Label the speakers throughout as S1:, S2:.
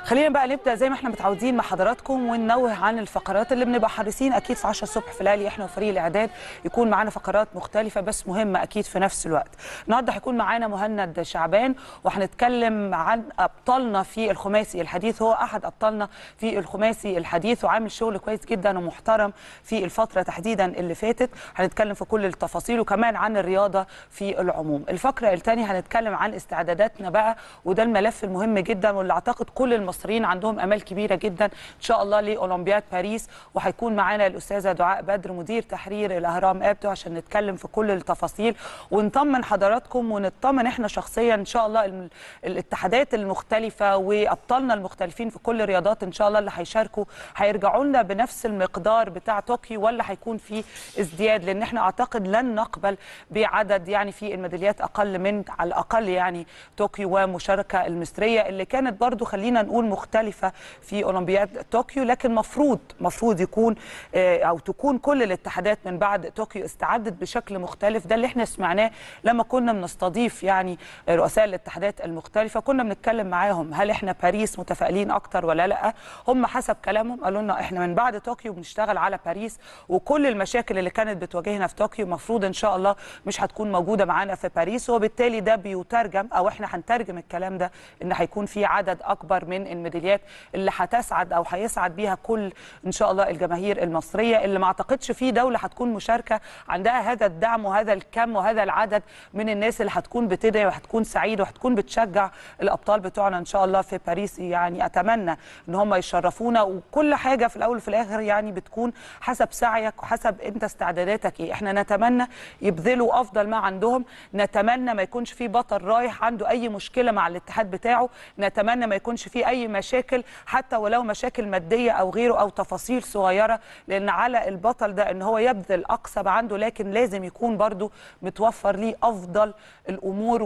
S1: خلينا بقى نبدا زي ما احنا متعودين مع حضراتكم وننوه عن الفقرات اللي بنبقى حريصين اكيد في 10 الصبح في الاهلي احنا وفريق الاعداد يكون معانا فقرات مختلفه بس مهمه اكيد في نفس الوقت. النهارده هيكون معانا مهند شعبان وهنتكلم عن ابطالنا في الخماسي الحديث. هو احد ابطالنا في الخماسي الحديث وعامل شغل كويس جدا ومحترم في الفتره تحديدا اللي فاتت. هنتكلم في كل التفاصيل وكمان عن الرياضه في العموم. الفقره الثانيه هنتكلم عن استعداداتنا بقى، وده الملف المهم جدا واللي اعتقد كل المصريين عندهم امال كبيره جدا ان شاء الله لاولمبياد باريس. وهيكون معانا الاستاذه دعاء بدر مدير تحرير الاهرام ابدو عشان نتكلم في كل التفاصيل ونطمن حضراتكم ونطمن احنا شخصيا ان شاء الله الاتحادات المختلفه وابطالنا المختلفين في كل الرياضات ان شاء الله اللي هيشاركوا هيرجعوا لنا بنفس المقدار بتاع طوكيو ولا هيكون في ازدياد، لان احنا اعتقد لن نقبل بعدد يعني في الميداليات اقل من على الاقل يعني طوكيو ومشاركه المصريه اللي كانت برضو خلينا نقول مختلفه في اولمبياد طوكيو، لكن مفروض يكون او تكون كل الاتحادات من بعد طوكيو استعدت بشكل مختلف. ده اللي احنا سمعناه لما كنا بنستضيف يعني رؤساء الاتحادات المختلفه، كنا بنتكلم معاهم هل احنا باريس متفائلين اكتر ولا لا. هم حسب كلامهم قالوا لنا احنا من بعد طوكيو بنشتغل على باريس، وكل المشاكل اللي كانت بتواجهنا في طوكيو مفروض ان شاء الله مش هتكون موجوده معانا في باريس، وبالتالي ده بيترجم او احنا هنترجم الكلام ده ان هيكون في عدد اكبر من الميداليات اللي هتسعد او هيسعد بيها كل ان شاء الله الجماهير المصريه، اللي ما اعتقدش في دوله هتكون مشاركه عندها هذا الدعم وهذا الكم وهذا العدد من الناس اللي هتكون بتدعي وهتكون سعيده وهتكون بتشجع الابطال بتوعنا ان شاء الله في باريس. يعني اتمنى ان هم يشرفونا، وكل حاجه في الاول وفي الاخر يعني بتكون حسب سعيك وحسب انت استعداداتك ايه. احنا نتمنى يبذلوا افضل ما عندهم، نتمنى ما يكونش في بطل رايح عنده اي مشكله مع الاتحاد بتاعه، نتمنى ما يكونش في اي مشاكل حتى ولو مشاكل ماديه او غيره او تفاصيل صغيره، لان على البطل ده ان هو يبذل اقصى ما عنده، لكن لازم يكون برضو متوفر ليه افضل الامور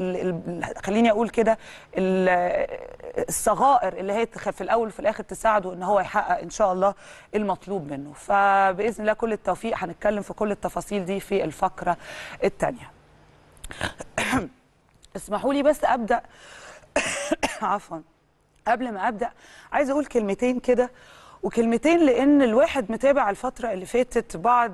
S1: خليني اقول كده الصغائر اللي هي في الاول وفي الاخر تساعده ان هو يحقق ان شاء الله المطلوب منه. فباذن الله كل التوفيق، هنتكلم في كل التفاصيل دي في الفقره الثانيه. اسمحوا لي بس ابدا عفوا قبل ما ابدا عايز اقول كلمتين كده وكلمتين، لان الواحد متابع الفتره اللي فاتت بعض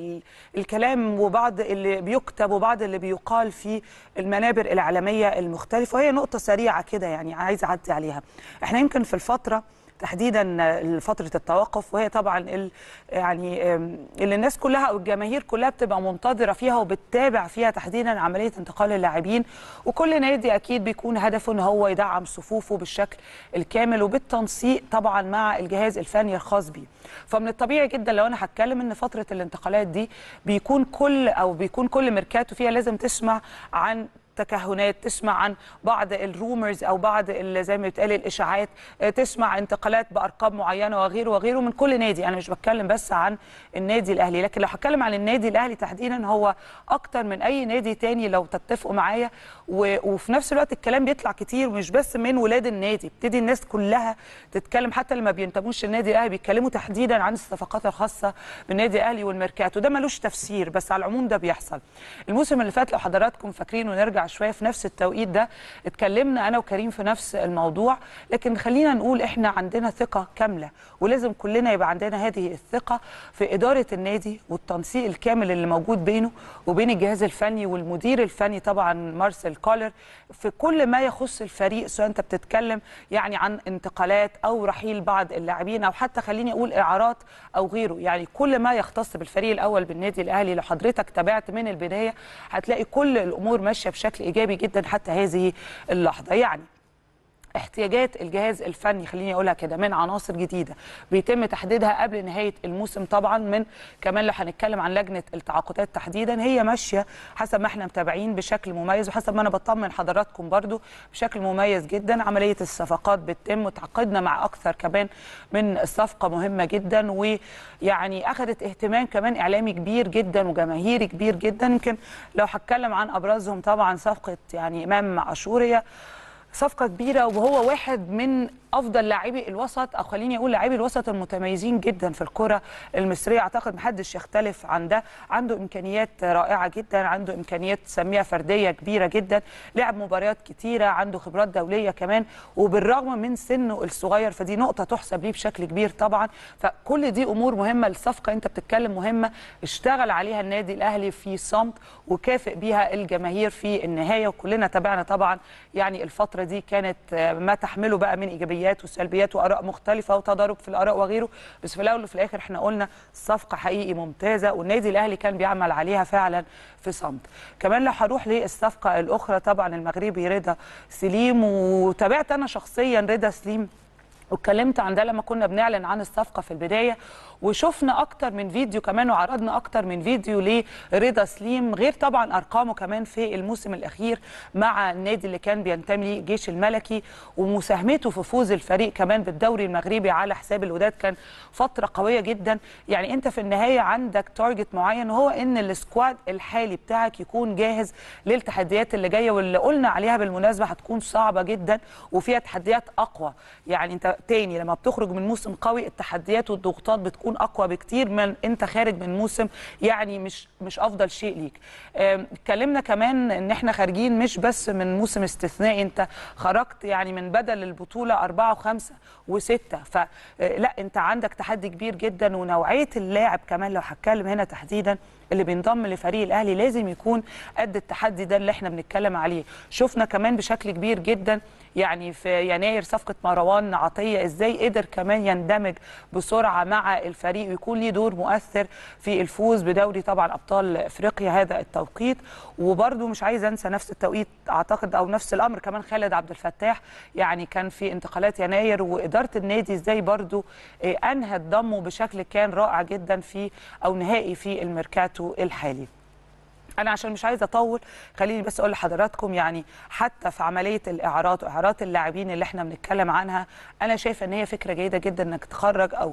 S1: الكلام وبعض اللي بيكتب وبعض اللي بيقال في المنابر الاعلاميه المختلفه، وهي نقطه سريعه كده يعني عايز اعدي عليها. احنا يمكن في الفتره تحديدا فتره التوقف، وهي طبعا يعني اللي الناس كلها او الجماهير كلها بتبقى منتظره فيها وبتتابع فيها تحديدا عمليه انتقال اللاعبين، وكل نادي اكيد بيكون هدفه ان هو يدعم صفوفه بالشكل الكامل وبالتنسيق طبعا مع الجهاز الفني الخاص بيه. فمن الطبيعي جدا لو انا هتكلم ان فتره الانتقالات دي بيكون كل ميركاتو فيها لازم تسمع عن تكهنات، تسمع عن بعض الرومرز او بعض زي ما بيتقال الاشاعات، تسمع انتقالات بارقام معينه وغيره من كل نادي. انا مش بتكلم بس عن النادي الاهلي، لكن لو هتكلم عن النادي الاهلي تحديدا هو اكتر من اي نادي تاني لو تتفقوا معايا، وفي نفس الوقت الكلام بيطلع كتير مش بس من ولاد النادي، بتدي الناس كلها تتكلم حتى اللي ما بينتموش للنادي الاهلي بيتكلموا تحديدا عن الصفقات الخاصه بالنادي الاهلي والميركاتو. ده ملوش تفسير بس على العموم ده بيحصل. الموسم اللي فات لو حضراتكم فاكرين ونرجع شويه في نفس التوقيت ده اتكلمنا انا وكريم في نفس الموضوع، لكن خلينا نقول احنا عندنا ثقه كامله ولازم كلنا يبقى عندنا هذه الثقه في اداره النادي والتنسيق الكامل اللي موجود بينه وبين الجهاز الفني والمدير الفني طبعا مارسيل كولر في كل ما يخص الفريق، سواء انت بتتكلم يعني عن انتقالات او رحيل بعض اللاعبين او حتى خليني اقول اعارات او غيره. يعني كل ما يختص بالفريق الاول بالنادي الاهلي لو حضرتك تابعت من البدايه هتلاقي كل الامور ماشيه بشكل ايجابي جدا حتى هذه اللحظه. يعني احتياجات الجهاز الفني خليني اقولها كده من عناصر جديده بيتم تحديدها قبل نهايه الموسم طبعا، من كمان لو هنتكلم عن لجنه التعاقدات تحديدا هي ماشيه حسب ما احنا متابعين بشكل مميز، وحسب ما انا بطمن حضراتكم برضو بشكل مميز جدا. عمليه الصفقات بتتم وتعاقدنا مع اكثر كمان من الصفقه مهمه جدا، ويعني اخذت اهتمام كمان اعلامي كبير جدا وجماهيري كبير جدا. يمكن لو هتكلم عن ابرزهم طبعا صفقه يعني امام عاشور، هي صفقة كبيرة وهو واحد من افضل لاعبي الوسط، او خليني اقول لاعبي الوسط المتميزين جدا في الكره المصريه. اعتقد محدش يختلف عن ده. عنده امكانيات رائعه جدا، عنده امكانيات تسميها فرديه كبيره جدا، لعب مباريات كتيره، عنده خبرات دوليه كمان، وبالرغم من سنه الصغير فدي نقطه تحسب ليه بشكل كبير طبعا. فكل دي امور مهمه. الصفقه انت بتتكلم مهمه، اشتغل عليها النادي الاهلي في صمت وكافئ بيها الجماهير في النهايه، وكلنا تابعنا طبعا. يعني الفتره دي كانت ما تحمله بقى من ايجابيات وسلبيات واراء مختلفه وتضارب في الاراء وغيره، بس في الاول وفي الاخر احنا قلنا الصفقه حقيقي ممتازه، والنادي الاهلي كان بيعمل عليها فعلا في صمت. كمان لو هروح للصفقه الاخرى، طبعا المغربي رضا سليم، وتابعت انا شخصيا رضا سليم واتكلمت عن ده لما كنا بنعلن عن الصفقه في البدايه، وشفنا اكتر من فيديو كمان وعرضنا اكتر من فيديو لرضا سليم، غير طبعا ارقامه كمان في الموسم الاخير مع النادي اللي كان بينتمي ليه الجيش الملكي، ومساهمته في فوز الفريق كمان بالدوري المغربي على حساب الوداد. كان فتره قويه جدا. يعني انت في النهايه عندك تارجت معين، وهو ان السكواد الحالي بتاعك يكون جاهز للتحديات اللي جايه، واللي قلنا عليها بالمناسبه هتكون صعبه جدا وفيها تحديات اقوى. يعني انت تاني لما بتخرج من موسم قوي التحديات والضغوطات بتكون اقوى بكتير من انت خارج من موسم يعني مش افضل شيء ليك. اتكلمنا كمان ان احنا خارجين مش بس من موسم استثنائي، انت خرجت يعني من بدل البطوله 4 و5 و6، فلا انت عندك تحدي كبير جدا. ونوعيه اللاعب كمان لو هتكلم هنا تحديدا اللي بينضم لفريق الاهلي لازم يكون قد التحدي ده اللي احنا بنتكلم عليه. شفنا كمان بشكل كبير جدا يعني في يناير صفقه مروان عطيه، ازاي قدر كمان يندمج بسرعه مع الفريق ويكون ليه دور مؤثر في الفوز بدوري طبعا ابطال افريقيا هذا التوقيت. وبرده مش عايز انسى نفس التوقيت اعتقد او نفس الامر كمان خالد عبد الفتاح، يعني كان في انتقالات يناير، واداره النادي ازاي برده انهت ضمه بشكل كان رائع جدا في او نهائي في الميركاتو الحالي. أنا عشان مش عايزة أطول خليني بس أقول لحضراتكم، يعني حتى في عملية الإعارات وإعارات اللاعبين اللي إحنا بنتكلم عنها، أنا شايفة إن هي فكرة جيدة جدا إنك تخرج أو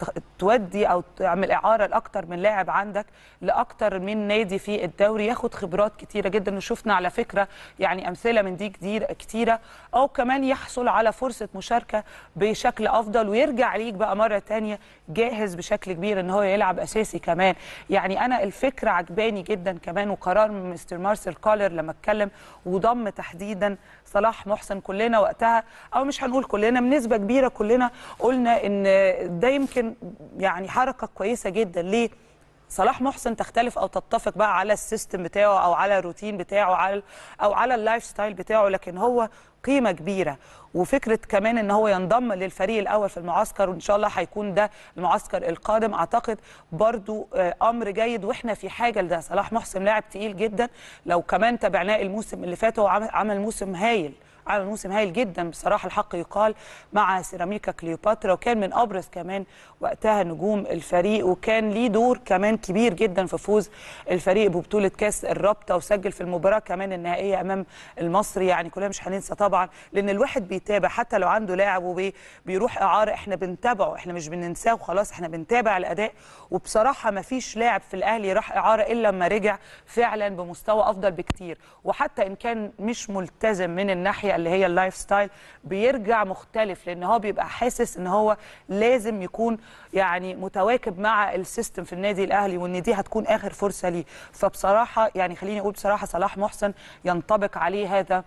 S1: تودي أو تعمل إعارة لأكتر من لاعب عندك لأكتر من نادي في الدوري، ياخد خبرات كتيرة جدا. وشفنا على فكرة يعني أمثلة من دي كتيرة، أو كمان يحصل على فرصة مشاركة بشكل أفضل ويرجع ليك بقى مرة تانية جاهز بشكل كبير إن هو يلعب أساسي كمان. يعني أنا الفكرة عجباني جدا كمان، وقرار من مستر مارسيل كولر لما اتكلم وضم تحديدا صلاح محسن. كلنا وقتها او مش هنقول كلنا، بنسبه كبيره كلنا قلنا ان ده يمكن يعني حركه كويسه جدا. ليه؟ صلاح محسن تختلف او تتفق بقى على السيستم بتاعه او على الروتين بتاعه او على اللايف ستايل بتاعه، لكن هو قيمه كبيره. وفكره كمان ان هو ينضم للفريق الاول في المعسكر، وان شاء الله هيكون ده المعسكر القادم، اعتقد برضو امر جيد واحنا في حاجه لده. صلاح محسن لاعب تقيل جدا، لو كمان تابعناه الموسم اللي فات هو عمل موسم هايل، عمل موسم هايل جدا بصراحه الحق يقال مع سيراميكا كليوباترا، وكان من ابرز كمان وقتها نجوم الفريق، وكان ليه دور كمان كبير جدا في فوز الفريق ببطوله كاس الرابطه، وسجل في المباراه كمان النهائيه امام المصري. يعني كلنا مش هننسى طبعا، لان الواحد بيتابع حتى لو عنده لاعب وبيروح اعاره احنا بنتابعه، احنا مش بننساه وخلاص، احنا بنتابع الاداء. وبصراحه ما فيش لاعب في الاهلي راح اعاره الا لما رجع فعلا بمستوى افضل بكتير، وحتى ان كان مش ملتزم من الناحيه اللي هي اللايف ستايل بيرجع مختلف، لان هو بيبقى حاسس ان هو لازم يكون يعني متواكب مع السيستم في النادي الاهلي، وان دي هتكون اخر فرصه ليه. فبصراحه يعني خليني اقول بصراحه صلاح محسن ينطبق عليه هذا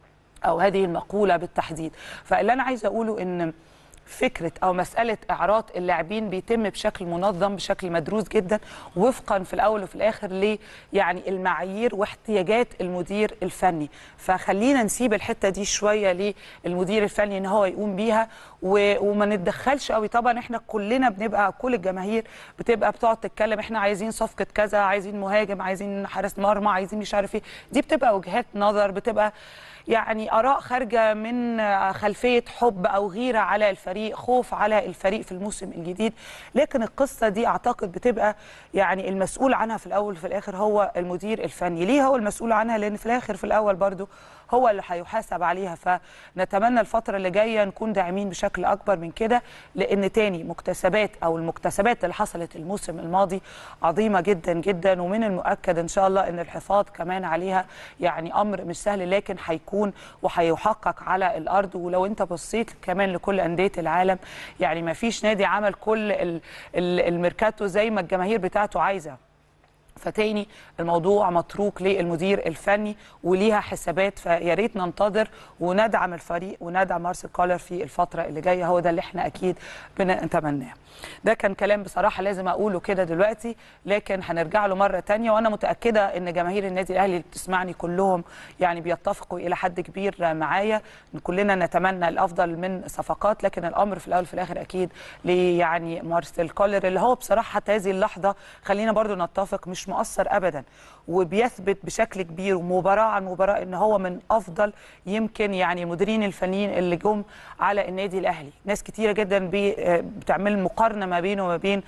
S1: او هذه المقوله بالتحديد. فاللي انا عايزه اقوله ان فكره او مساله اعارات اللاعبين بيتم بشكل منظم بشكل مدروس جدا، وفقا في الاول وفي الاخر ل يعني المعايير واحتياجات المدير الفني. فخلينا نسيب الحته دي شويه للمدير الفني ان هو يقوم بيها، وما نتدخلش قوي. طبعا احنا كلنا بنبقى كل الجماهير بتبقى بتقعد تتكلم احنا عايزين صفقه كذا، عايزين مهاجم، عايزين حارس مرمى، عايزين مش عارف ايه. دي بتبقى وجهات نظر، بتبقى يعني آراء خارجة من خلفية حب أو غيرة على الفريق، خوف على الفريق في الموسم الجديد. لكن القصة دي أعتقد بتبقى يعني المسؤول عنها في الأول وفي الآخر هو المدير الفني. ليه هو المسؤول عنها؟ لأن في الآخر في الأول برضو هو اللي هيحاسب عليها. فنتمنى الفتره اللي جايه نكون داعمين بشكل اكبر من كده، لان تاني المكتسبات اللي حصلت الموسم الماضي عظيمه جدا جدا، ومن المؤكد ان شاء الله ان الحفاظ كمان عليها يعني امر مش سهل، لكن هيكون وهيحقق على الارض. ولو انت بصيت كمان لكل انديه العالم، يعني ما فيش نادي عمل كل الميركاتو زي ما الجماهير بتاعته عايزه. فتاني الموضوع متروك للمدير الفني وليها حسابات، فيا ريت ننتظر وندعم الفريق وندعم مارسيل كولر في الفتره اللي جايه، هو ده اللي احنا اكيد بنتمناه. ده كان كلام بصراحه لازم اقوله كده دلوقتي، لكن هنرجع له مره ثانيه، وانا متاكده ان جماهير النادي الاهلي اللي بتسمعني كلهم يعني بيتفقوا الى حد كبير معايا، كلنا نتمنى الافضل من صفقات، لكن الامر في الاول وفي الاخر اكيد يعني مارسيل كولر اللي هو بصراحه حتى هذه اللحظه خلينا برضو نتفق مش مؤثر ابدا، وبيثبت بشكل كبير ومباراه عن مباراه ان هو من افضل يمكن يعني المديرين الفنيين اللي جم على النادي الاهلي. ناس كتيره جدا بتعمل مقارنه ما بينه وما بين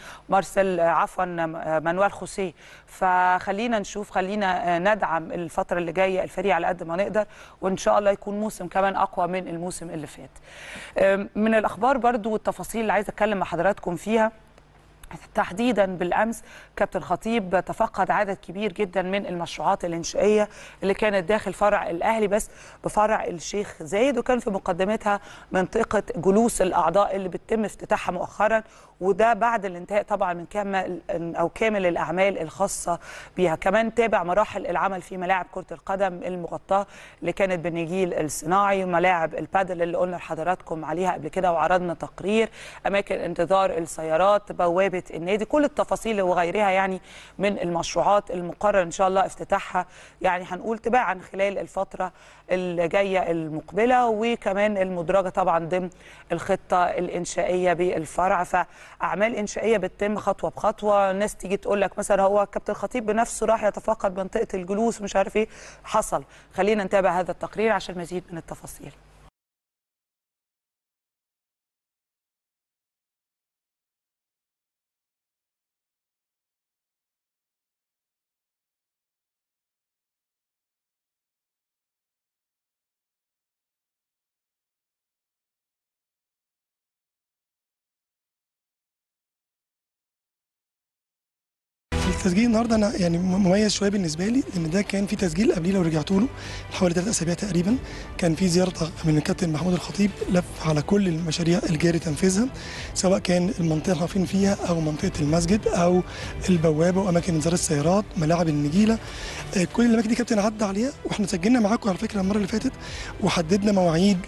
S1: مانويل خوسيه، فخلينا نشوف، خلينا ندعم الفتره اللي جايه الفريق على قد ما نقدر، وان شاء الله يكون موسم كمان اقوى من الموسم اللي فات. من الاخبار برضو والتفاصيل اللي عايزه اتكلم مع حضراتكم فيها تحديدا بالامس، كابتن خطيب تفقد عدد كبير جدا من المشروعات الانشائيه اللي كانت داخل فرع الاهلي، بس بفرع الشيخ زايد، وكان في مقدمتها منطقه جلوس الاعضاء اللي بتتم افتتاحها مؤخرا، وده بعد الانتهاء طبعا من كامل الاعمال الخاصه بها. كمان تابع مراحل العمل في ملاعب كره القدم المغطاه اللي كانت بالنجيل الصناعي، وملاعب البادل اللي قلنا لحضراتكم عليها قبل كده وعرضنا تقرير، اماكن انتظار السيارات، بوابه النادي، كل التفاصيل وغيرها يعني من المشروعات المقرر ان شاء الله افتتاحها، يعني هنقول تباعا خلال الفتره الجايه المقبله، وكمان المدرجه طبعا ضمن الخطه الانشائيه بالفرع. فاعمال انشائيه بتتم خطوه بخطوه. الناس تيجي تقول لك مثلا هو كابتن خطيب بنفسه راح يتفقد منطقه الجلوس ومش عارف ايه حصل. خلينا نتابع هذا التقرير عشان مزيد من التفاصيل.
S2: التسجيل النهارده انا يعني مميز شويه بالنسبه لي، لان ده كان في تسجيل قبليه لو رجعتوا له حوالي 3 اسابيع تقريبا، كان في زياره من الكابتن محمود الخطيب لف على كل المشاريع اللي جاري تنفيذها، سواء كان المنطقه اللي واقفين فيها او منطقه المسجد او البوابه واماكن انذار السيارات، ملاعب النجيله، كل الاماكن دي كابتن عدى عليها، واحنا سجلنا معاكم على فكره المره اللي فاتت وحددنا مواعيد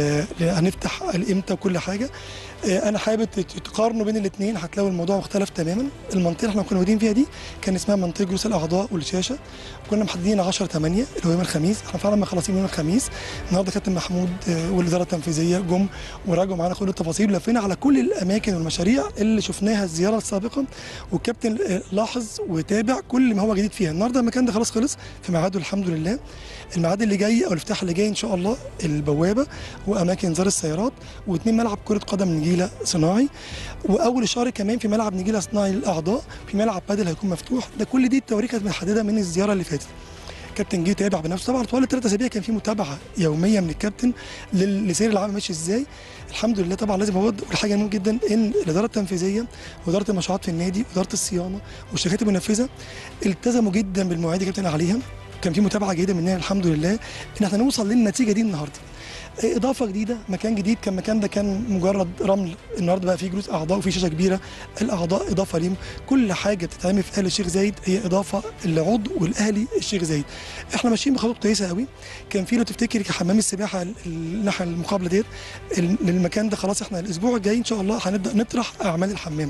S2: هنفتح امتى وكل حاجه. انا حابب تقارنوا بين الاثنين هتلاقوا الموضوع مختلف تماما. المنطقه اللي احنا كنا موجودين فيها دي كان اسمها منطقه جلوس الاعضاء والشاشه، كنا محددين 10/8 اللي هو يوم الخميس، احنا فعلا مخلصين يوم الخميس. النهارده كابتن محمود والاداره التنفيذيه جم وراجعوا معانا كل التفاصيل، لفينا على كل الاماكن والمشاريع اللي شفناها الزياره السابقه، والكابتن لاحظ وتابع كل ما هو جديد فيها. النهارده المكان ده خلاص خلص في ميعاده الحمد لله. الميعاد اللي جاي او الافتتاح اللي جاي ان شاء الله البوابه واماكن انذار السيارات و2 ملعب كره قدم نجيله صناعي، واول الشهر كمان في ملعب نجيله صناعي للاعضاء، في ملعب بادل هيكون مفتوح. ده كل دي التواريخ كانت محدده من الزياره اللي فاتت. الكابتن جه تابع بنفسه طبعا طوال ال3 اسابيع، كان في متابعه يوميه من الكابتن لسير العمل ماشي ازاي. الحمد لله طبعا لازم اقول حاجه مهمه جدا، ان الاداره التنفيذيه واداره المشروعات في النادي واداره الصيانه والشركات المنفذه التزموا جدا بالمواعيد اللي كابتن عليها. كان في متابعه جيده مننا الحمد لله ان احنا نوصل للنتيجه دي النهارده. اضافه جديده، مكان جديد، كان المكان ده كان مجرد رمل، النهارده بقى فيه جلوس اعضاء وفي شاشه كبيره، الاعضاء اضافه ليهم، كل حاجه بتتعمل في اهلي الشيخ زايد هي اضافه لعضو والاهلي الشيخ زايد. احنا ماشيين بخطوات كويسه قوي. كان في لو تفتكر حمام السباحه الناحيه المقابله ديت المكان ده خلاص احنا الاسبوع الجاي ان شاء الله هنبدا نطرح اعمال الحمام.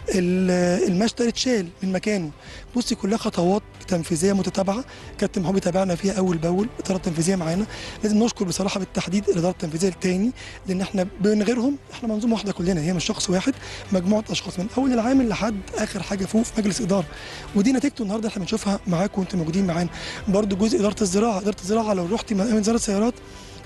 S2: المشتل اتشال من مكانه. بصي كلها خطوات تنفيذيه متتابعه، كابتن محمود تابعنا فيها اول باول، الاداره التنفيذيه معانا. لازم نشكر بصراحه بالتحديد الاداره التنفيذيه الثاني، لان احنا من غيرهم احنا منظومه واحده كلنا، هي مش شخص واحد، مجموعه اشخاص من اول العامل لحد اخر حاجه فوق في مجلس اداره، ودي نتيجته النهارده احنا بنشوفها معاكم وانتم موجودين معانا. برده جزء اداره الزراعه، لو رحتي انذار السيارات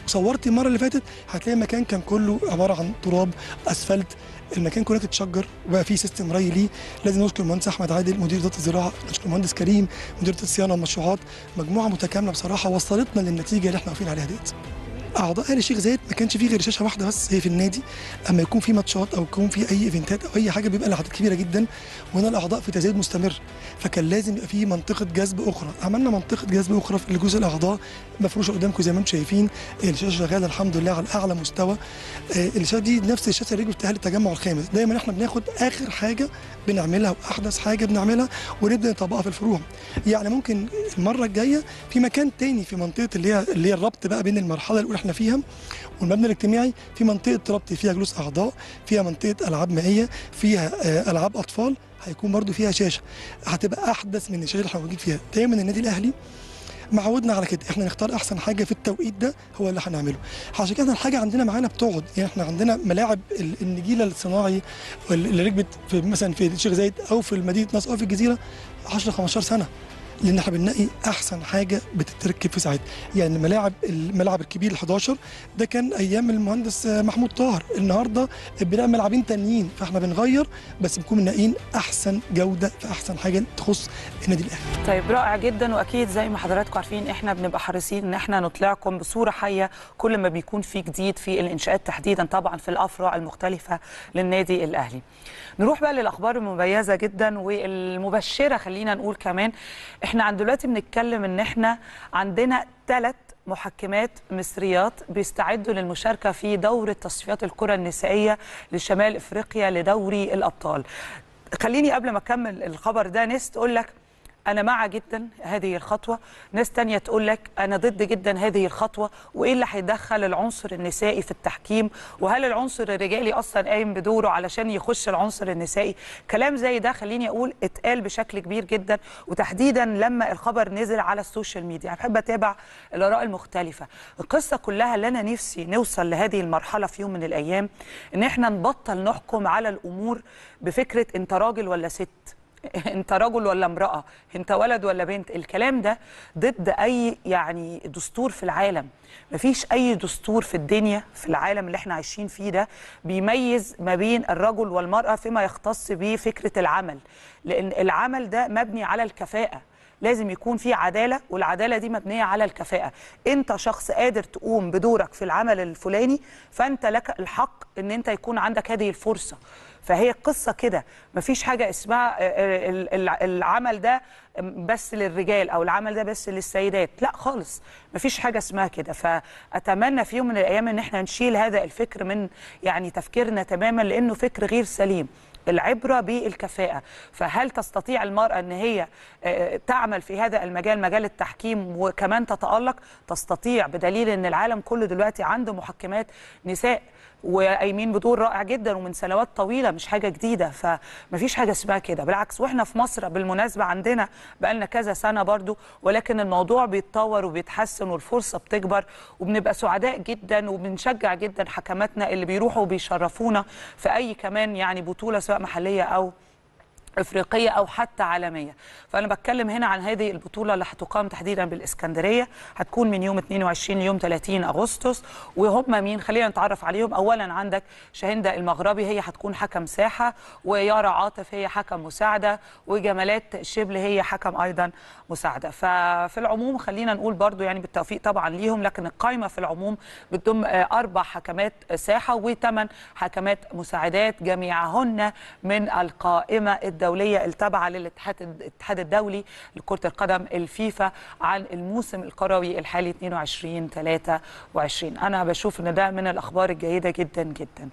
S2: وصورتي المره اللي فاتت هتلاقي المكان كان كله عباره عن تراب، اسفلت، المكان كله اتشجر وبقى فيه سيستم ري ليه. لازم نشكر المهندس احمد عادل مدير اداره الزراعه، نشكر المهندس كريم مدير الصيانه والمشروعات، مجموعه متكامله بصراحه وصلتنا للنتيجه اللي احنا واقفين عليها ديت. اعضاء اهلي الشيخ زايد ما كانش فيه غير شاشه واحده بس هي في النادي، اما يكون في ماتشات او يكون في اي ايفنتات او اي حاجه بيبقى الاعداد كبيره جدا، وهنا الاعضاء في تزايد مستمر، فكان لازم يبقى في منطقه جذب اخرى. عملنا منطقه جذب اخرى في الجزء الاعضاء مفروشه قدامكم زي ما انتم شايفين، الشاشه شغاله الحمد لله على اعلى مستوى. الشاشه دي نفس الشاشه اللي بتاعت التجمع الخامس، دايما احنا بناخد اخر حاجه بنعملها واحدث حاجه بنعملها ونبدا نطبقها في الفروع. يعني ممكن المره الجايه في مكان تاني في منطقه اللي هي الربط بقى بين المرحله الاولى احنا فيها والمبنى الاجتماعي، في منطقه ربط فيها جلوس اعضاء، فيها منطقه العاب مائيه، فيها العاب اطفال، هيكون برده فيها شاشه هتبقى احدث من الشاشه اللي احنا موجودين فيها. دايما النادي الاهلي معودنا على كده، احنا نختار احسن حاجه في التوقيت ده هو اللي هنعمله. عشان كده الحاجه عندنا معانا بتقعد، يعني احنا عندنا ملاعب النجيله الصناعي اللي ركبت في مثلا في الشيخ زايد او في مدينه نصر او في الجزيره 10 15 سنه، لان احنا بنلاقي احسن حاجه بتتركب في ساعتها. يعني الملعب الكبير ال11 ده كان ايام المهندس محمود طاهر، النهارده بنعمل ملعبين تانيين، فاحنا بنغير بس بنكون منقين احسن جوده في احسن حاجه تخص النادي الاهلي.
S1: طيب رائع جدا، واكيد زي ما حضراتكم عارفين احنا بنبقى حريصين ان احنا نطلعكم بصوره حيه كل ما بيكون في جديد في الانشاءات تحديدا طبعا في الافرع المختلفه للنادي الاهلي. نروح بقى للاخبار المميزه جدا والمبشره، خلينا نقول كمان احنا دلوقتي بنتكلم ان احنا عندنا 3 محكمات مصريات بيستعدوا للمشاركه في دوره تصفيات الكره النسائيه لشمال افريقيا لدوري الابطال. خليني قبل ما اكمل الخبر ده ناس تقول لك أنا مع جدا هذه الخطوة، ناس تانية تقول لك أنا ضد جدا هذه الخطوة، وإيه اللي هيدخل العنصر النسائي في التحكيم، وهل العنصر الرجالي أصلا قايم بدوره علشان يخش العنصر النسائي. كلام زي ده خليني أقول اتقال بشكل كبير جدا، وتحديدا لما الخبر نزل على السوشيال ميديا. بحب أتابع الآراء المختلفة. القصة كلها اللي أنا نفسي نوصل لهذه المرحلة في يوم من الأيام إن احنا نبطل نحكم على الأمور بفكرة أنت راجل ولا ست، انت رجل ولا امرأة، انت ولد ولا بنت. الكلام ده ضد اي يعني دستور في العالم. مفيش اي دستور في الدنيا في العالم اللي احنا عايشين فيه ده بيميز ما بين الرجل والمرأة فيما يختص بفكرة العمل، لان العمل ده مبني على الكفاءة. لازم يكون في عدالة، والعدالة دي مبنية على الكفاءة. انت شخص قادر تقوم بدورك في العمل الفلاني، فانت لك الحق ان انت يكون عندك هذه الفرصة. فهي القصة كده، مفيش حاجة اسمها العمل ده بس للرجال أو العمل ده بس للسيدات، لا خالص، مفيش حاجة اسمها كده. فأتمنى في يوم من الأيام إن احنا نشيل هذا الفكر من يعني تفكيرنا تماما، لأنه فكر غير سليم. العبرة بالكفاءة. فهل تستطيع المرأة أن هي تعمل في هذا المجال، مجال التحكيم، وكمان تتألق؟ تستطيع، بدليل أن العالم كله دلوقتي عنده محكمات نساء وقايمين بدور رائع جدا ومن سنوات طويله، مش حاجه جديده. فمفيش حاجه اسمها كده، بالعكس. واحنا في مصر بالمناسبه عندنا بقالنا كذا سنه برضو، ولكن الموضوع بيتطور وبيتحسن والفرصه بتكبر، وبنبقى سعداء جدا وبنشجع جدا حكماتنا اللي بيروحوا وبيشرفونا في اي كمان يعني بطوله سواء محليه او افريقيه او حتى عالميه. فانا بتكلم هنا عن هذه البطوله اللي هتقام تحديدا بالاسكندريه، هتكون من يوم 22 ليوم 30 اغسطس. وهم مين؟ خلينا نتعرف عليهم. اولا عندك شاهندة المغربي، هي هتكون حكم ساحه، ويارا عاطف هي حكم مساعده، وجمالات شبل هي حكم ايضا مساعده. ففي العموم خلينا نقول برضو يعني بالتوفيق طبعا ليهم، لكن القائمه في العموم بتضم 4 حكمات ساحه و8 حكمات مساعدات، جميعهن من القائمه الدوليه التابعه للاتحاد الدولي لكرة القدم الفيفا عن الموسم الكروي الحالي 22-23. انا بشوف ان ده من الاخبار الجيده جدا جدا.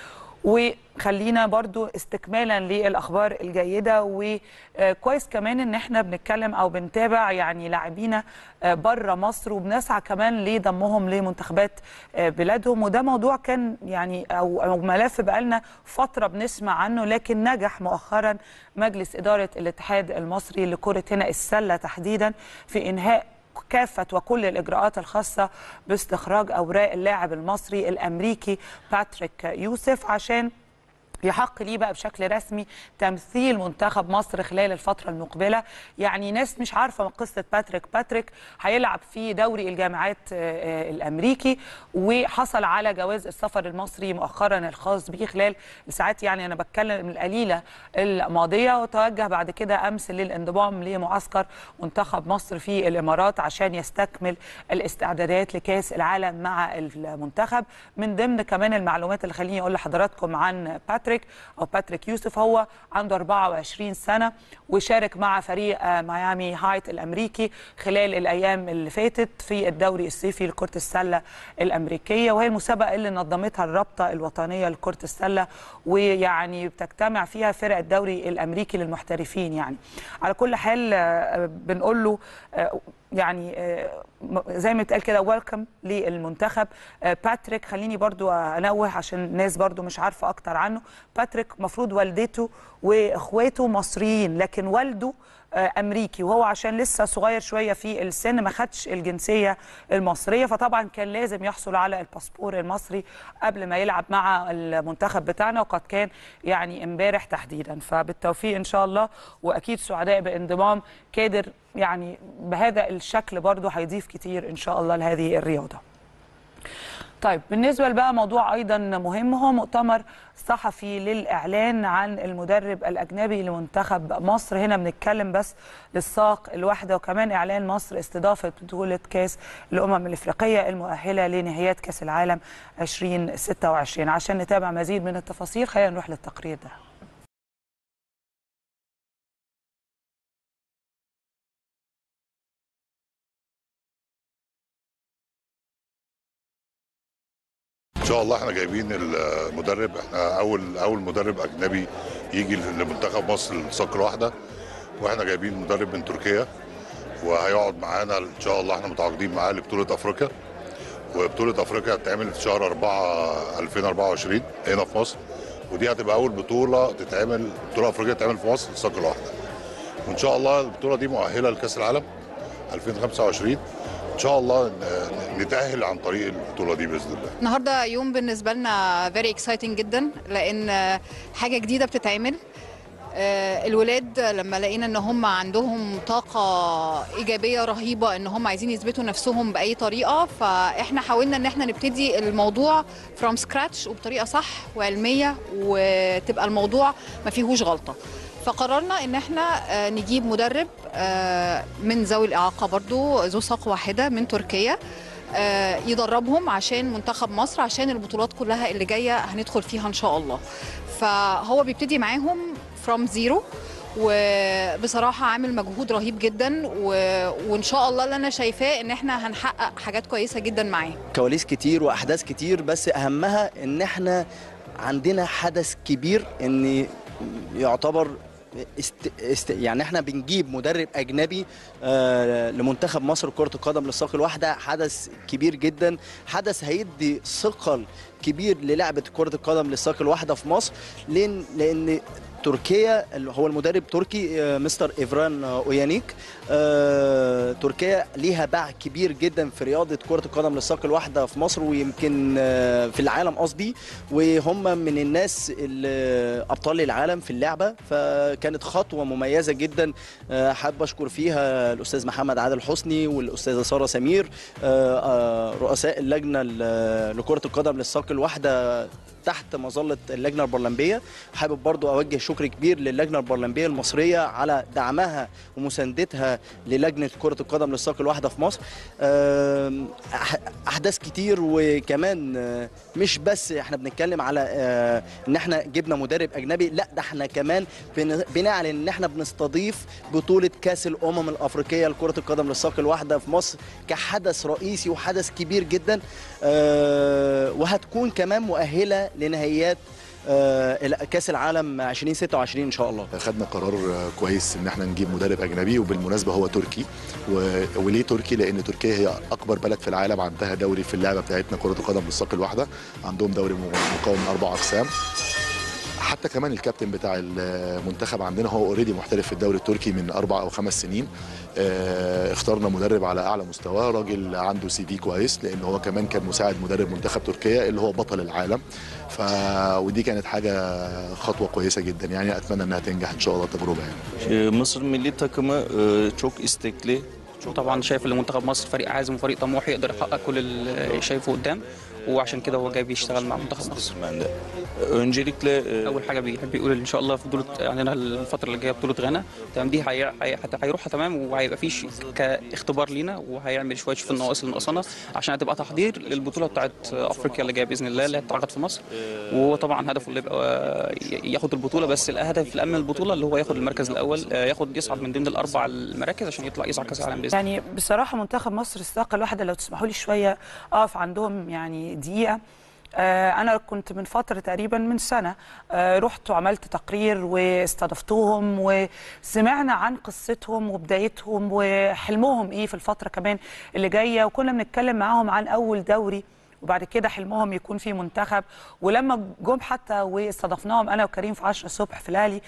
S1: وخلينا برضو استكمالا للاخبار الجيده، وكويس كمان ان احنا بنتكلم او بنتابع يعني لاعبينا بره مصر، وبنسعى كمان لضمهم لمنتخبات بلادهم. وده موضوع كان يعني او ملف بقالنا فتره بنسمع عنه، لكن نجح مؤخرا مجلس اداره الاتحاد المصري لكره هنا السله تحديدا في انهاء كافة وكل الإجراءات الخاصة باستخراج أوراق اللاعب المصري الأمريكي باتريك يوسف عشان يحق ليه بقى بشكل رسمي تمثيل منتخب مصر خلال الفترة المقبلة. يعني ناس مش عارفة من قصة باتريك هيلعب في دوري الجامعات الأمريكي، وحصل على جواز السفر المصري مؤخرا الخاص به خلال الساعات، يعني أنا بتكلم القليلة الماضية، وتوجه بعد كده أمس للانضمام لمعسكر منتخب مصر في الإمارات عشان يستكمل الاستعدادات لكأس العالم مع المنتخب. من ضمن كمان المعلومات اللي خليني أقول لحضراتكم عن باتريك يوسف، هو عنده 24 سنة وشارك مع فريق ميامي هايت الأمريكي خلال الأيام اللي فاتت في الدوري الصيفي لكرة السلة الأمريكية، وهي المسابقة اللي نظمتها الرابطة الوطنية لكرة السلة، ويعني بتجتمع فيها فرق الدوري الأمريكي للمحترفين. يعني على كل حال بنقول له يعني زي ما بتقال كده ويلكم للمنتخب. باتريك خليني برضو انوه عشان الناس برضو مش عارفه اكتر عنه. باتريك مفروض والدته واخواته مصريين، لكن والده امريكي، وهو عشان لسه صغير شويه في السن ما خدش الجنسيه المصريه، فطبعا كان لازم يحصل على الباسبور المصري قبل ما يلعب مع المنتخب بتاعنا، وقد كان يعني امبارح تحديدا. فبالتوفيق ان شاء الله، واكيد سعداء بانضمام كادر يعني بهذا الشكل برضو هيضيف كتير ان شاء الله لهذه الرياضه. طيب بالنسبه بقى موضوع ايضا مهم، هو مؤتمر صحفي للاعلان عن المدرب الاجنبي لمنتخب مصر. هنا بنتكلم بس للساق الواحده، وكمان اعلان مصر استضافه بطوله كاس الامم الافريقيه المؤهله لنهائيات كاس العالم 2026. عشان نتابع مزيد من التفاصيل خلينا نروح للتقرير ده.
S3: ان شاء الله احنا جايبين المدرب، احنا اول مدرب اجنبي يجي لمنتخب مصر الصقر الواحده، واحنا جايبين مدرب من تركيا وهيقعد معانا ان شاء الله. احنا متعاقدين معاه لبطوله افريقيا، وبطوله افريقيا هتتعمل في شهر 4 2024 هنا في مصر، ودي هتبقى اول بطوله افريقيه تتعمل في مصر الصقر الواحده. وان شاء الله البطوله دي مؤهله لكاس العالم 2025، ان شاء الله نتأهل عن طريق البطوله دي باذن الله.
S4: النهارده يوم بالنسبه لنا فيري اكسايتنج جدا، لان حاجه جديده بتتعمل. الولاد لما لقينا ان هم عندهم طاقه ايجابيه رهيبه، ان هم عايزين يثبتوا نفسهم باي طريقه، فاحنا حاولنا ان احنا نبتدي الموضوع فروم سكراتش وبطريقه صح وعلميه، وتبقى الموضوع ما فيهوش غلطه. فقررنا ان احنا نجيب مدرب من ذوي الاعاقه برضو ذو ساق واحده من تركيا، يدربهم عشان منتخب مصر، عشان البطولات كلها اللي جايه هندخل فيها ان شاء الله. فهو بيبتدي معاهم فروم زيرو، وبصراحه عامل مجهود رهيب جدا، وان شاء الله اللي انا شايفاه ان احنا هنحقق حاجات كويسه جدا معاه.
S5: كواليس كتير واحداث كتير، بس اهمها ان احنا عندنا حدث كبير، ان يعتبر يعني احنا بنجيب مدرب اجنبي لمنتخب مصر كرة القدم للساق الواحدة. حدث كبير جدا، حدث هيدي ثقل كبير للعبة كرة القدم للساق الواحدة في مصر. لان تركيا هو المدرب تركي مستر إيفران أويانيك. تركيا ليها باع كبير جدا في رياضة كرة القدم للساق الواحدة في مصر، ويمكن في العالم قصدي، وهم من الناس أبطال العالم في اللعبة. فكانت خطوة مميزة جدا، حابب أشكر فيها الأستاذ محمد عادل حسني والأستاذة سارة سمير، رؤساء اللجنة لكرة القدم للساق الواحدة تحت مظلة اللجنة البرلمبية. حابب برضو أوجه شكر كبير للجنة البرلمبية المصرية على دعمها ومساندتها للجنة كرة القدم للساق الواحدة في مصر. أحداث كتير، وكمان مش بس احنا بنتكلم على ان احنا جبنا مدرب أجنبي، لا ده احنا كمان بنعلن ان احنا بنستضيف بطولة كأس الأمم الأفريقية لكرة القدم للساق الواحدة في مصر كحدث رئيسي وحدث كبير جدا، وهتكون كمان مؤهلة لنهائيات كاس العالم 2026 ان شاء الله.
S6: خدنا قرار كويس ان احنا نجيب مدرب اجنبي، وبالمناسبه هو تركي. وليه تركي؟ لان تركيا هي اكبر بلد في العالم عندها دوري في اللعبه بتاعتنا كره القدم بالساق الواحده. عندهم دوري مكون من 4 اقسام. حتى كمان الكابتن بتاع المنتخب عندنا هو اوريدي محترف في الدوري التركي من 4 أو 5 سنين. اخترنا مدرب على اعلى مستوى، راجل عنده سي في كويس، لان هو كمان كان مساعد مدرب منتخب تركيا اللي هو بطل العالم. ودي كانت حاجه خطوه كويسه جدا، يعني اتمنى انها تنجح ان شاء الله التجربه يعني.
S7: مصر milli takımı çok istekli. طبعا شايف ان منتخب مصر فريق عازم وفريق طموح يقدر يحقق كل اللي شايفه قدام، وعشان كده هو جاي بيشتغل مع منتخب مصر.
S8: Öncelikle
S7: اول حاجه بيحب يقول ان شاء الله في بطوله عندنا الفتره اللي جايه بطوله غانا تمام، دي هيروحها تمام، وهيبقى في كاختبار لينا، وهيعمل شويه في النواقص اللي ناقصانا عشان هتبقى تحضير للبطوله بتاعت افريقيا اللي جايه باذن الله اللي هتتعقد في مصر. وهو طبعا هدفه اللي يبقى ياخد البطوله، بس الهدف الامن البطوله اللي هو ياخد المركز الاول، يصعد من ضمن الاربع المراكز عشان يصعد كاس العالم باذن الله.
S1: يعني بصراحه منتخب مصر استاق الواحده، لو تسمحوا لي شويه اقف عندهم يعني دقيقه. أنا كنت من فترة تقريبا من سنة رحت وعملت تقرير واستضفتهم وسمعنا عن قصتهم وبدايتهم وحلمهم إيه في الفترة كمان اللي جاية، وكنا بنتكلم معاهم عن أول دوري وبعد كده حلمهم يكون في منتخب. ولما جم حتى واستضفناهم أنا وكريم في 10 الصبح في الأهلي،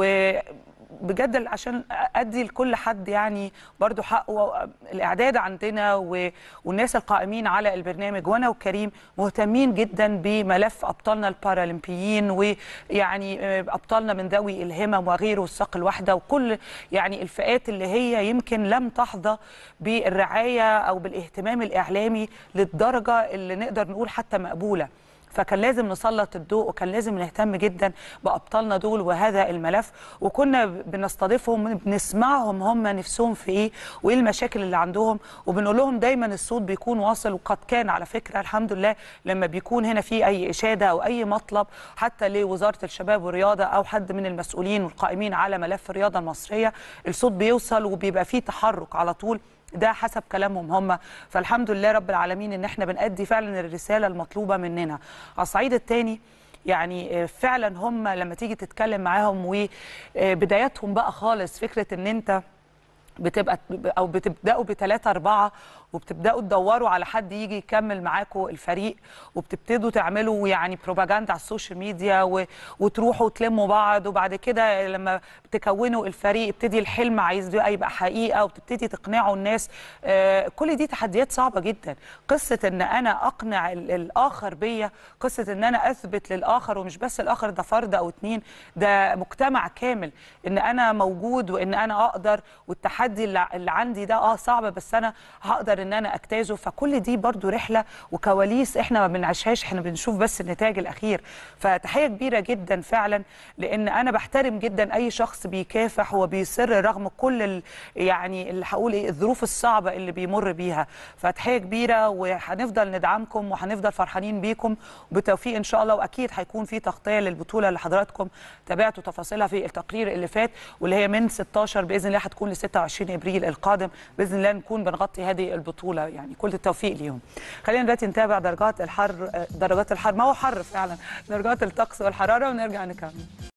S1: بجد عشان ادي لكل حد يعني برضو حقه، الاعداد عندنا والناس القائمين على البرنامج وانا وكريم مهتمين جدا بملف ابطالنا البارالمبيين، ويعني ابطالنا من ذوي الهمم وغيره والساق الواحده وكل يعني الفئات اللي هي يمكن لم تحظى بالرعايه او بالاهتمام الاعلامي للدرجه اللي نقدر نقول حتى مقبوله. فكان لازم نسلط الضوء وكان لازم نهتم جدا بأبطالنا دول وهذا الملف، وكنا بنستضيفهم بنسمعهم هم نفسهم في ايه وايه المشاكل اللي عندهم، وبنقول لهم دايما الصوت بيكون واصل. وقد كان على فكرة الحمد لله لما بيكون هنا في اي إشادة او اي مطلب حتى لوزارة الشباب والرياضة او حد من المسؤولين والقائمين على ملف الرياضة المصرية، الصوت بيوصل وبيبقى فيه تحرك على طول، ده حسب كلامهم هم. فالحمد لله رب العالمين ان احنا بنأدي فعلا الرسالة المطلوبة مننا. على الصعيد الثاني يعني فعلا هم لما تيجي تتكلم معاهم وبداياتهم بقى خالص، فكرة ان انت بتبقى او بتبداوا بثلاثة أربعة وبتبداوا تدوروا على حد يجي يكمل معاكم الفريق، وبتبتدوا تعملوا يعني بروباجندا على السوشيال ميديا وتروحوا تلموا بعض، وبعد كده لما تكونوا الفريق يبتدي الحلم عايز يبقى حقيقه وبتبتدي تقنعوا الناس. كل دي تحديات صعبه جدا. قصه ان انا اقنع الاخر بيا، قصه ان انا اثبت للاخر، ومش بس الاخر ده فرد او اتنين، ده مجتمع كامل، ان انا موجود وان انا اقدر، والتحدي اللي عندي ده صعب بس انا هقدر ان انا اجتازه. فكل دي برضو رحله وكواليس احنا ما بنعيشهاش، احنا بنشوف بس النتاج الاخير. فتحيه كبيره جدا فعلا، لان انا بحترم جدا اي شخص بيكافح وبيصر رغم كل يعني اللي هقول ايه الظروف الصعبه اللي بيمر بيها. فتحيه كبيره، وهنفضل ندعمكم وهنفضل فرحانين بيكم وبالتوفيق ان شاء الله. واكيد هيكون في تغطيه للبطوله اللي حضراتكم تابعتوا تفاصيلها في التقرير اللي فات، واللي هي من 16 باذن الله هتكون ل 26 ابريل القادم باذن الله نكون بنغطي هذه البطوله. يعني كل التوفيق ليهم. خلينا دلوقتي نتابع درجات الحر، ما هو حر فعلا، درجات الطقس والحراره، ونرجع نكمل.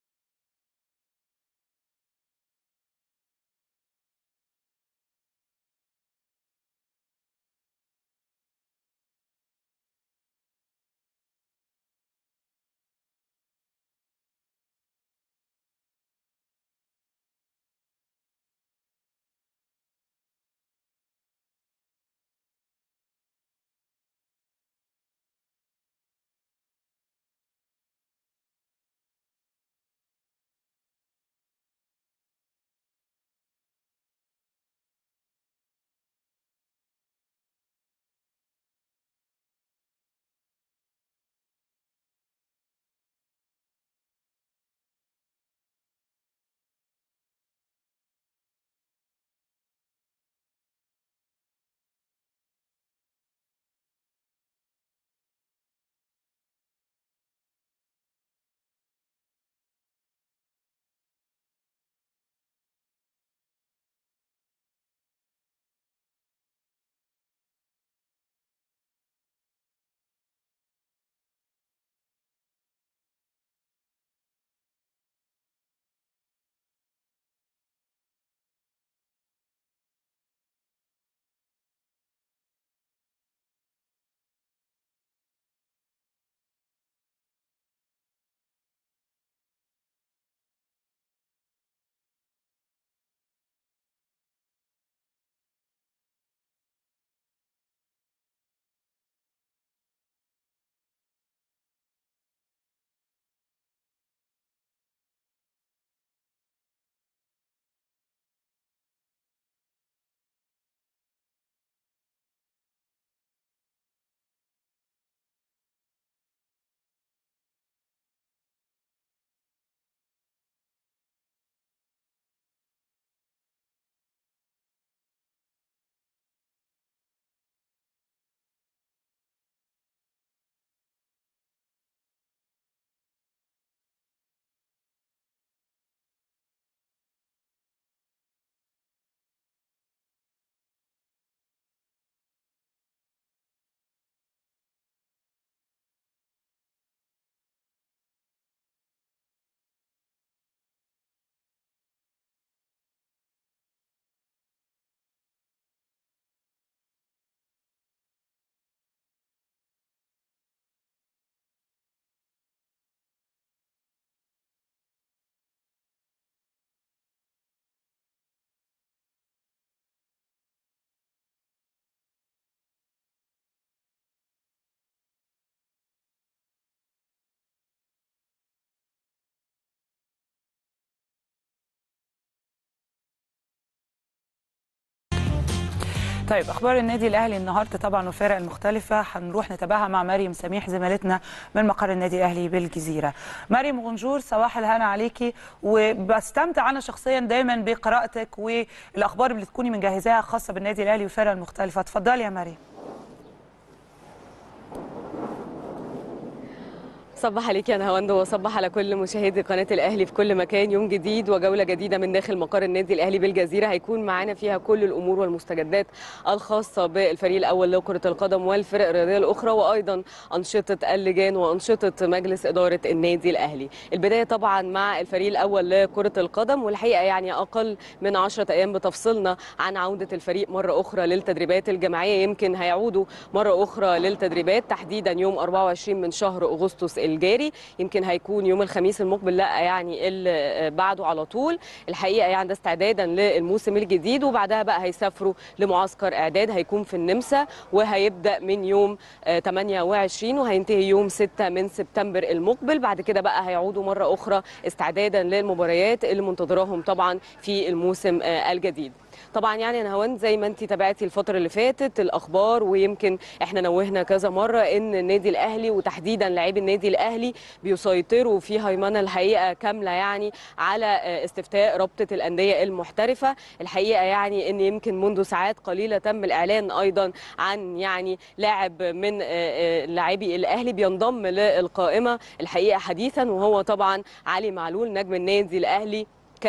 S1: طيب اخبار النادي الاهلي النهارده طبعا والفرق المختلفه هنروح نتابعها مع مريم سميح زميلتنا من مقر النادي الاهلي بالجزيره. مريم بونجور، صباح الهنا عليكي، وبستمتع انا شخصيا دايما بقراءتك والاخبار اللي تكوني مجهزاها خاصه بالنادي الاهلي والفرق المختلفه. اتفضلي يا مريم.
S9: صباح عليك يا نهاوند وصباح على كل مشاهدي قناه الاهلي في كل مكان. يوم جديد وجوله جديده من داخل مقر النادي الاهلي بالجزيره، هيكون معانا فيها كل الامور والمستجدات الخاصه بالفريق الاول لكره القدم والفرق الرياضيه الاخرى، وايضا انشطه اللجان وانشطه مجلس اداره النادي الاهلي. البدايه طبعا مع الفريق الاول لكره القدم، والحقيقه يعني اقل من 10 ايام بتفصلنا عن عوده الفريق مره اخرى للتدريبات الجماعيه. يمكن هيعودوا مره اخرى للتدريبات تحديدا يوم 24 من شهر اغسطس الجاري، يمكن هيكون يوم الخميس المقبل، لا يعني اللي بعده على طول. الحقيقه يعني ده استعدادا للموسم الجديد، وبعدها بقى هيسافروا لمعسكر اعداد هيكون في النمسا، وهيبدا من يوم 28 وهينتهي يوم 6 من سبتمبر المقبل. بعد كده بقى هيعودوا مره اخرى استعدادا للمباريات اللي منتظراهم طبعا في الموسم الجديد. طبعا يعني انا هوند زي ما انت تابعتي الفتره اللي فاتت الاخبار، ويمكن احنا نوهنا كذا مره ان النادي الاهلي وتحديدا لاعبي النادي الاهلي بيسيطروا في هيمنه الحقيقه كامله يعني على استفتاء رابطه الانديه المحترفه. الحقيقه يعني ان يمكن منذ ساعات قليله تم الاعلان ايضا عن يعني لاعب من لاعبي الاهلي بينضم للقائمه الحقيقه حديثا، وهو طبعا علي معلول نجم النادي الاهلي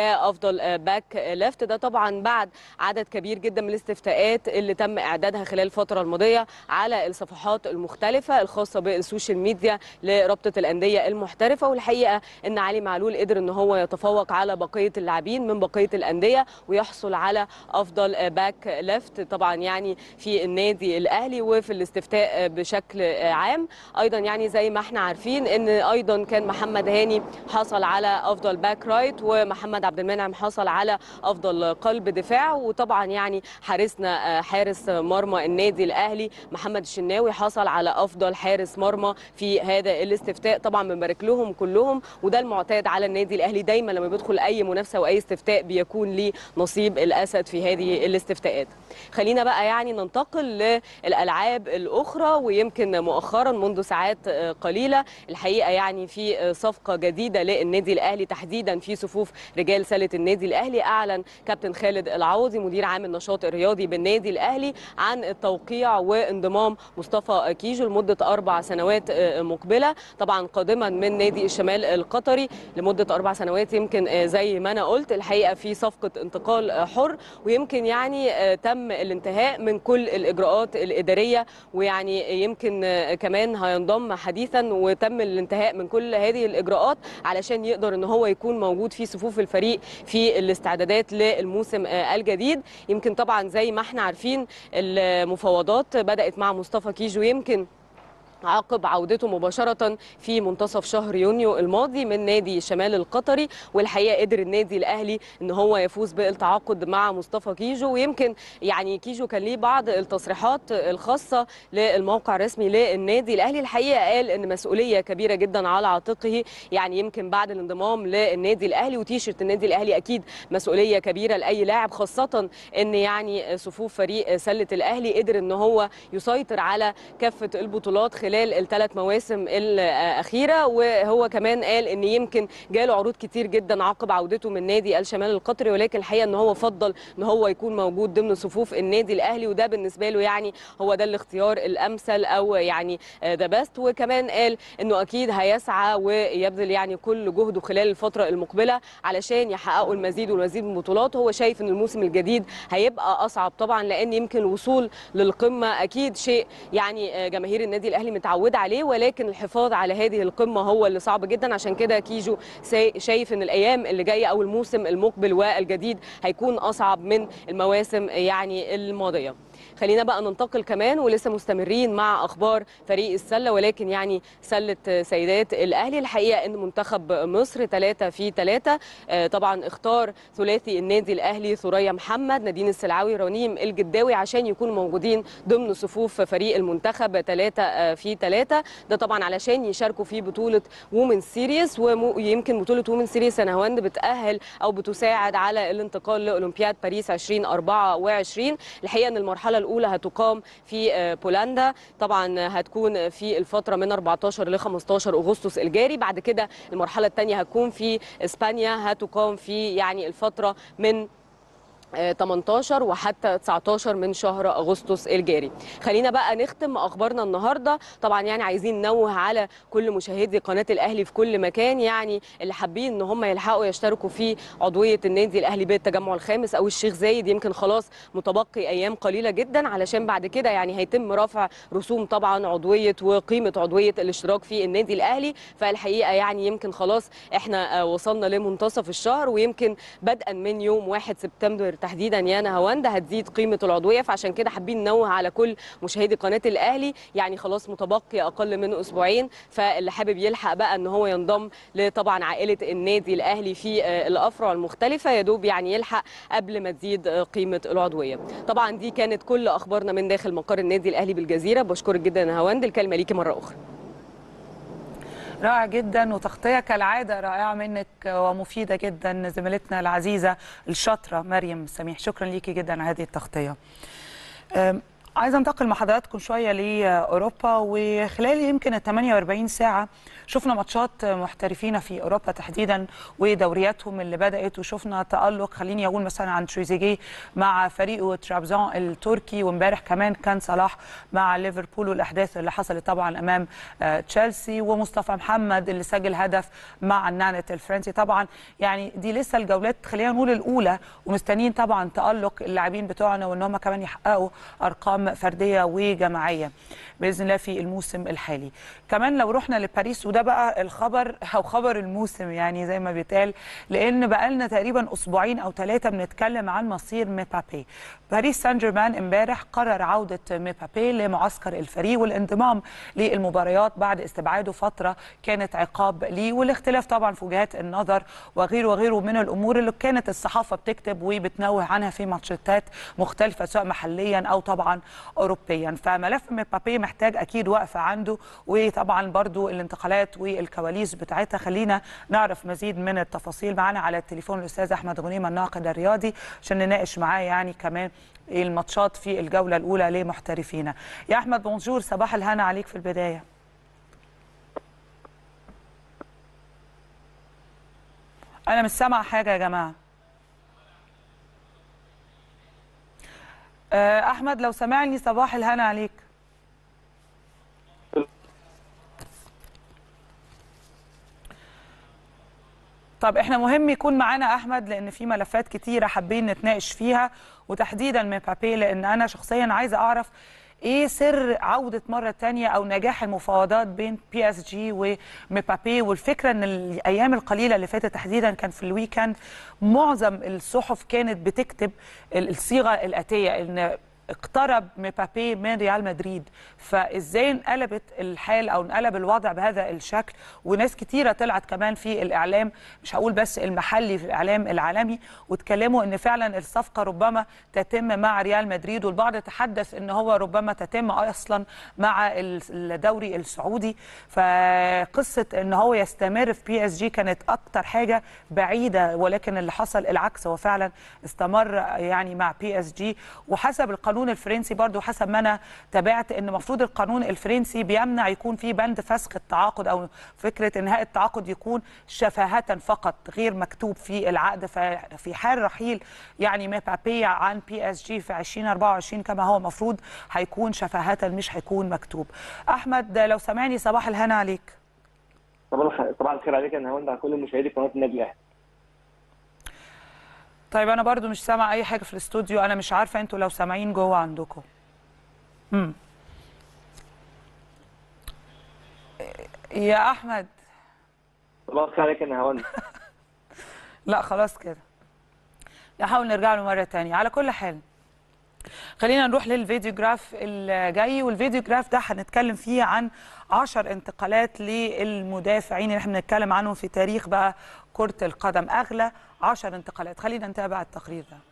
S9: كأفضل باك ليفت. ده طبعا بعد عدد كبير جدا من الاستفتاءات اللي تم إعدادها خلال الفترة الماضية على الصفحات المختلفة الخاصة بالسوشيال ميديا لرابطة الأندية المحترفة. والحقيقة أن علي معلول قدر أن هو يتفوق على بقية اللاعبين من بقية الأندية ويحصل على أفضل باك ليفت طبعا يعني في النادي الأهلي وفي الاستفتاء بشكل عام. أيضا يعني زي ما احنا عارفين أن أيضا كان محمد هاني حصل على أفضل باك رايت، ومحمد عبد المنعم حصل على افضل قلب دفاع، وطبعا يعني حارسنا حارس مرمى النادي الاهلي محمد الشناوي حصل على افضل حارس مرمى في هذا الاستفتاء. طبعا بنبارك لهم كلهم، وده المعتاد على النادي الاهلي دايما لما بيدخل اي منافسه واي استفتاء بيكون ليه نصيب الاسد في هذه الاستفتاءات. خلينا بقى يعني ننتقل للالعاب الاخرى، ويمكن مؤخرا منذ ساعات قليله الحقيقه يعني في صفقه جديده للنادي الاهلي تحديدا في صفوف رجال سله النادي الاهلي. اعلن كابتن خالد العوضي مدير عام النشاط الرياضي بالنادي الاهلي عن التوقيع وانضمام مصطفى كيجو لمده 4 سنوات مقبله، طبعا قادما من نادي الشمال القطري لمده 4 سنوات. يمكن زي ما انا قلت الحقيقه في صفقه انتقال حر، ويمكن يعني تم الانتهاء من كل الاجراءات الاداريه، ويعني يمكن كمان هينضم حديثا وتم الانتهاء من كل هذه الاجراءات علشان يقدر ان هو يكون موجود في صفوف الفريق في الاستعدادات للموسم الجديد. يمكن طبعا زي ما احنا عارفين المفاوضات بدأت مع مصطفى كيجو يمكن عقب عودته مباشرة في منتصف شهر يونيو الماضي من نادي الشمال القطري. والحقيقة قدر النادي الأهلي أن هو يفوز بالتعاقد مع مصطفى كيجو، ويمكن يعني كيجو كان ليه بعض التصريحات الخاصة للموقع الرسمي للنادي الأهلي. الحقيقة قال أن مسؤولية كبيرة جدا على عاتقه، يعني يمكن بعد الانضمام للنادي الأهلي وتيشيرت النادي الأهلي أكيد مسؤولية كبيرة لأي لاعب، خاصة أن يعني صفوف فريق سلة الأهلي قدر أن هو يسيطر على كافة البطولات خلال ال3 مواسم الأخيرة. وهو كمان قال ان يمكن جاله عروض كتير جدا عقب عودته من نادي الشمال القطري، ولكن الحقيقة ان هو فضل ان هو يكون موجود ضمن صفوف النادي الأهلي، وده بالنسبة له يعني هو ده الاختيار الأمثل او يعني ذا بيست. وكمان قال انه اكيد هيسعى ويبذل يعني كل جهده خلال الفترة المقبلة علشان يحققوا المزيد والمزيد من البطولات. هو شايف ان الموسم الجديد هيبقى اصعب طبعا، لان يمكن الوصول للقمة اكيد شيء يعني جماهير النادي الأهلي متعود عليه، ولكن الحفاظ على هذه القمة هو اللي صعب جدا. عشان كده كيجو شايف ان الايام اللي جايه او الموسم المقبل والجديد هيكون اصعب من المواسم يعني الماضيه. خلينا بقى ننتقل كمان ولسه مستمرين مع اخبار فريق السله، ولكن يعني سله سيدات الاهلي. الحقيقه ان منتخب مصر 3-3 طبعا اختار ثلاثي النادي الاهلي ثريا محمد، نادين السلعاوي، رنيم الجداوي عشان يكونوا موجودين ضمن صفوف فريق المنتخب 3-3. ده طبعا علشان يشاركوا في بطوله وومن سيريس، ويمكن بطوله وومن سيريس سنهاوند بتاهل او بتساعد على الانتقال لاولمبياد باريس 2024. الحقيقه ان المرحله المرحلة الأولى هتقام في بولندا، طبعا هتكون في الفترة من 14 ل 15 أغسطس الجاري. بعد كده المرحلة الثانية هتكون في إسبانيا، هتقام في يعني الفترة من 18 وحتى 19 من شهر أغسطس الجاري. خلينا بقى نختم أخبارنا النهاردة. طبعا يعني عايزين ننوه على كل مشاهدي قناة الأهلي في كل مكان، يعني اللي حابين ان هم يلحقوا يشتركوا في عضوية النادي الأهلي بالتجمع الخامس أو الشيخ زايد، يمكن خلاص متبقي أيام قليلة جدا علشان بعد كده يعني هيتم رفع رسوم طبعا عضوية وقيمة عضوية الاشتراك في النادي الأهلي. فالحقيقة يعني يمكن خلاص احنا وصلنا لمنتصف الشهر، ويمكن بدءا من يوم 1 سبتمبر تحديدا يا نهاوند هتزيد قيمه العضويه. فعشان كده حابين ننوه على كل مشاهدي قناه الاهلي، يعني خلاص متبقي اقل من اسبوعين، فاللي حابب يلحق بقى ان هو ينضم لطبعا عائله النادي الاهلي في الافرع المختلفه يا دوب يعني يلحق قبل ما تزيد قيمه العضويه. طبعا دي كانت كل اخبارنا من داخل مقر النادي الاهلي بالجزيره. بشكرك جدا يا نهاوند، الكلمه ليكي مره اخرى.
S1: رائع جدا، وتغطية كالعادة رائعة منك ومفيدة جدا زميلتنا العزيزة الشاطرة مريم سميح. شكرا ليكي جدا على هذه التغطية. عايزه انتقل مع حضراتكم شويه لاوروبا، وخلال يمكن ال 48 ساعه شفنا ماتشات محترفين في اوروبا تحديدا ودورياتهم اللي بدات، وشفنا تالق خليني اقول مثلا عن تريزيجيه مع فريقه ترابزون التركي، وامبارح كمان كان صلاح مع ليفربول والاحداث اللي حصلت طبعا امام تشيلسي، ومصطفى محمد اللي سجل هدف مع النانت الفرنسي. طبعا يعني دي لسه الجولات خلينا نقول الاولى، ومستنيين طبعا تالق اللاعبين بتوعنا وان هم كمان يحققوا ارقام فرديه وجماعيه باذن الله في الموسم الحالي. كمان لو رحنا لباريس، وده بقى الخبر او خبر الموسم يعني زي ما بيتقال، لان بقى لنا تقريبا اسبوعين او 3 بنتكلم عن مصير مبابي. باريس سان جيرمان امبارح قرر عوده مبابي لمعسكر الفريق والانضمام للمباريات بعد استبعاده فتره كانت عقاب ليه، والاختلاف طبعا في وجهات النظر وغيره وغيره من الامور اللي كانت الصحافه بتكتب وبتنوه عنها في ماتشات مختلفه سواء محليا او طبعا اوروبيا. فملف مبابي محتاج اكيد وقفه عنده، وطبعا برضو الانتقالات والكواليس بتاعتها. خلينا نعرف مزيد من التفاصيل. معنا على التليفون الاستاذ احمد غنيمه الناقد الرياضي عشان نناقش معاه يعني كمان الماتشات في الجوله الاولى لمحترفينا. يا احمد بونجور، صباح الهنا عليك في البدايه. انا مش سامعه حاجه يا جماعه. احمد لو سمعني صباح الهنا عليك. طب احنا مهم يكون معانا احمد لان في ملفات كتيره حابين نتناقش فيها، وتحديدا مبابي، لان انا شخصيا عايزه اعرف ايه سر عوده مره ثانيه او نجاح المفاوضات بين بي اس جي ومبابي. والفكره ان الايام القليله اللي فاتت تحديدا كان في الويكند معظم الصحف كانت بتكتب الصيغه الاتيه ان اقترب مبابي من ريال مدريد. فازاي انقلبت الحال او انقلب الوضع بهذا الشكل؟ وناس كتيره طلعت كمان في الاعلام، مش هقول بس المحلي، في الاعلام العالمي، واتكلموا ان فعلا الصفقه ربما تتم مع ريال مدريد، والبعض تحدث ان هو ربما تتم اصلا مع الدوري السعودي. فقصه ان هو يستمر في بي اس جي كانت اكتر حاجه بعيده، ولكن اللي حصل العكس، هو فعلا استمر يعني مع بي اس جي. وحسب القانون الفرنسي برضو، حسب ما انا تابعت، ان المفروض القانون الفرنسي بيمنع يكون في بند فسخ التعاقد او فكره انهاء التعاقد يكون شفاهه فقط غير مكتوب في العقد. ففي حال رحيل يعني مبابي عن بي اس جي في 2024 كما هو مفروض، هيكون شفاهه مش هيكون مكتوب. احمد لو سامعني صباح الهنا عليك.
S10: طبعا الخير عليك يا نهاوند، على كل مشاهدي قناه النادي الاهلي.
S1: طيب انا برضو مش سامع اي حاجه في الاستوديو، انا مش عارفه انتوا لو سامعين جوه عندكم. يا احمد
S10: طبعا الخير عليك يا نهاوند.
S1: لا خلاص كده، نحاول نرجع له مره ثانيه. على كل حال خلينا نروح للفيديو جراف الجاي، والفيديو جراف ده هنتكلم فيه عن 10 انتقالات للمدافعين اللي احنا بنتكلم عنهم في تاريخ بقى كرة القدم، اغلى 10 انتقالات. خلينا نتابع التقرير ده.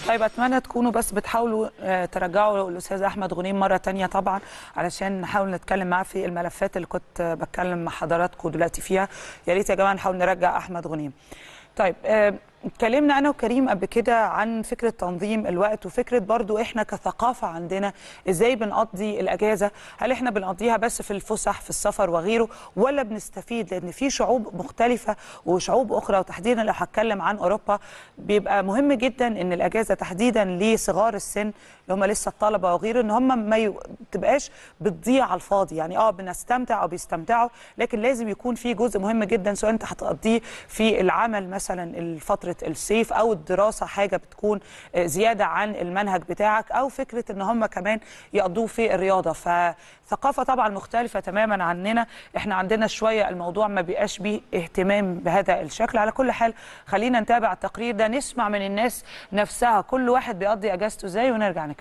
S1: طيب اتمنى تكونوا بس بتحاولوا ترجعوا الاستاذ احمد غنيم مره تانية طبعا، علشان نحاول نتكلم معاه في الملفات اللي كنت بتكلم مع حضراتكم دلوقتي فيها. يا ريت يا جماعه نحاول نرجع احمد غنيم. طيب اتكلمنا انا وكريم قبل كده عن فكره تنظيم الوقت، وفكره برضو احنا كثقافه عندنا ازاي بنقضي الاجازه. هل احنا بنقضيها بس في الفسح في السفر وغيره، ولا بنستفيد؟ لان في شعوب مختلفه وشعوب اخرى، وتحديدا لو هتكلم عن اوروبا بيبقى مهم جدا ان الاجازه تحديدا لصغار السن اللي هم لسه الطلبه وغيره، ان هم ما تبقاش بتضيع على الفاضي. يعني بنستمتع او بيستمتعوا، لكن لازم يكون في جزء مهم جدا سواء انت هتقضيه في العمل مثلا فتره الصيف، او الدراسه حاجه بتكون زياده عن المنهج بتاعك، او فكره ان هم كمان يقضوه في الرياضه. فثقافه طبعا مختلفه تماما عننا، احنا عندنا شويه الموضوع ما بيبقاش بيه اهتمام بهذا الشكل. على كل حال خلينا نتابع التقرير ده، نسمع من الناس نفسها كل واحد بيقضي اجازته ازاي، ونرجع نكمل.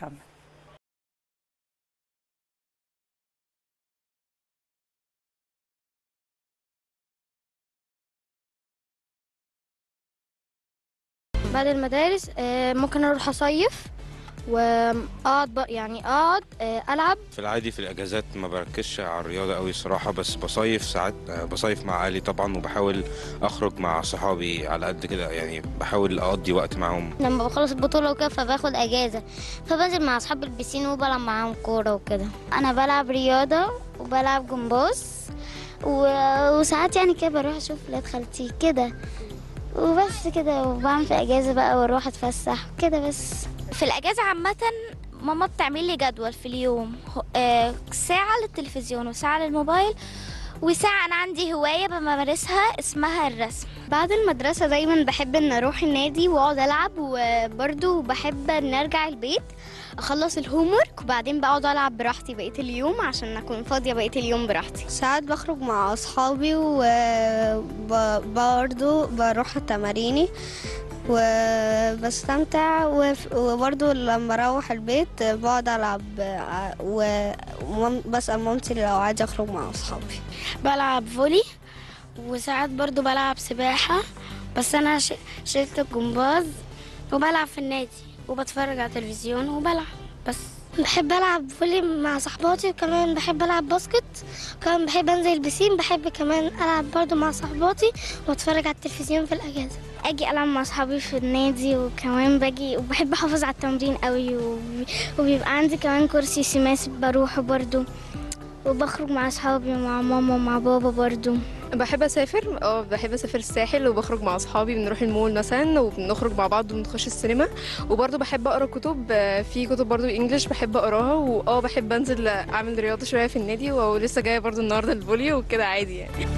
S11: بعد المدارس ممكن اروح اصيف واقعد اقعد العب.
S12: في العادي في الاجازات ما بركزش على الرياضه قوي الصراحه، بس بصيف ساعات، بصيف مع اهلي طبعا، وبحاول اخرج مع صحابي على قد كده، يعني بحاول اقضي وقت معاهم.
S11: لما بخلص البطوله وكده فباخد اجازه، فبنزل مع اصحاب البسين وبلعب معاهم كوره وكده. انا بلعب رياضه وبلعب جمباز وساعات يعني كده بروح اشوف ولاد خالتي كده وبس كده، وبعمل في اجازه بقى واروح اتفسح كده. بس في الاجازه عامه ماما بتعمل لي جدول في اليوم، ساعه للتلفزيون وساعه للموبايل وساعه انا عندي هوايه بمارسها اسمها الرسم. بعد المدرسه دايما بحب ان اروح النادي واقعد العب، وبرده بحب ان ارجع البيت اخلص الهومورك وبعدين بقعد العب براحتي بقيه اليوم عشان اكون فاضيه بقيه اليوم براحتي. ساعات بخرج مع اصحابي وبرضه بروح تماريني وبستمتع، وبرضه لما اروح البيت بقعد العب وبسأل مامتي لو عايزه اخرج مع اصحابي. بلعب فولي وساعات برضه بلعب سباحه، بس انا شلت الجمباز وبلعب في النادي وبتفرج على التلفزيون وبلعب بس. بحب العب فولي مع صحباتي، وكمان بحب العب باسكت، وكمان بحب انزل البسين. بحب كمان العب برضو مع صحباتي واتفرج على التلفزيون في الاجازه. اجي العب مع اصحابي في النادي، وكمان باجي وبحب احافظ على التمرين قوي، وبيبقى عندي كمان كرسي سماسي بروحه برضو، وبخرج مع اصحابي ومع ماما ومع بابا برضو.
S13: بحب اسافر بحب اسافر الساحل، وبخرج مع اصحابي بنروح المول مثلا وبنخرج مع بعض وبنخش السينما. وبرضه بحب اقرا كتب، في كتب برضه انجلش بحب اقراها، بحب انزل اعمل رياضه شويه في النادي، ولسه جايه برضه النهارده الفولي وكده عادي يعني.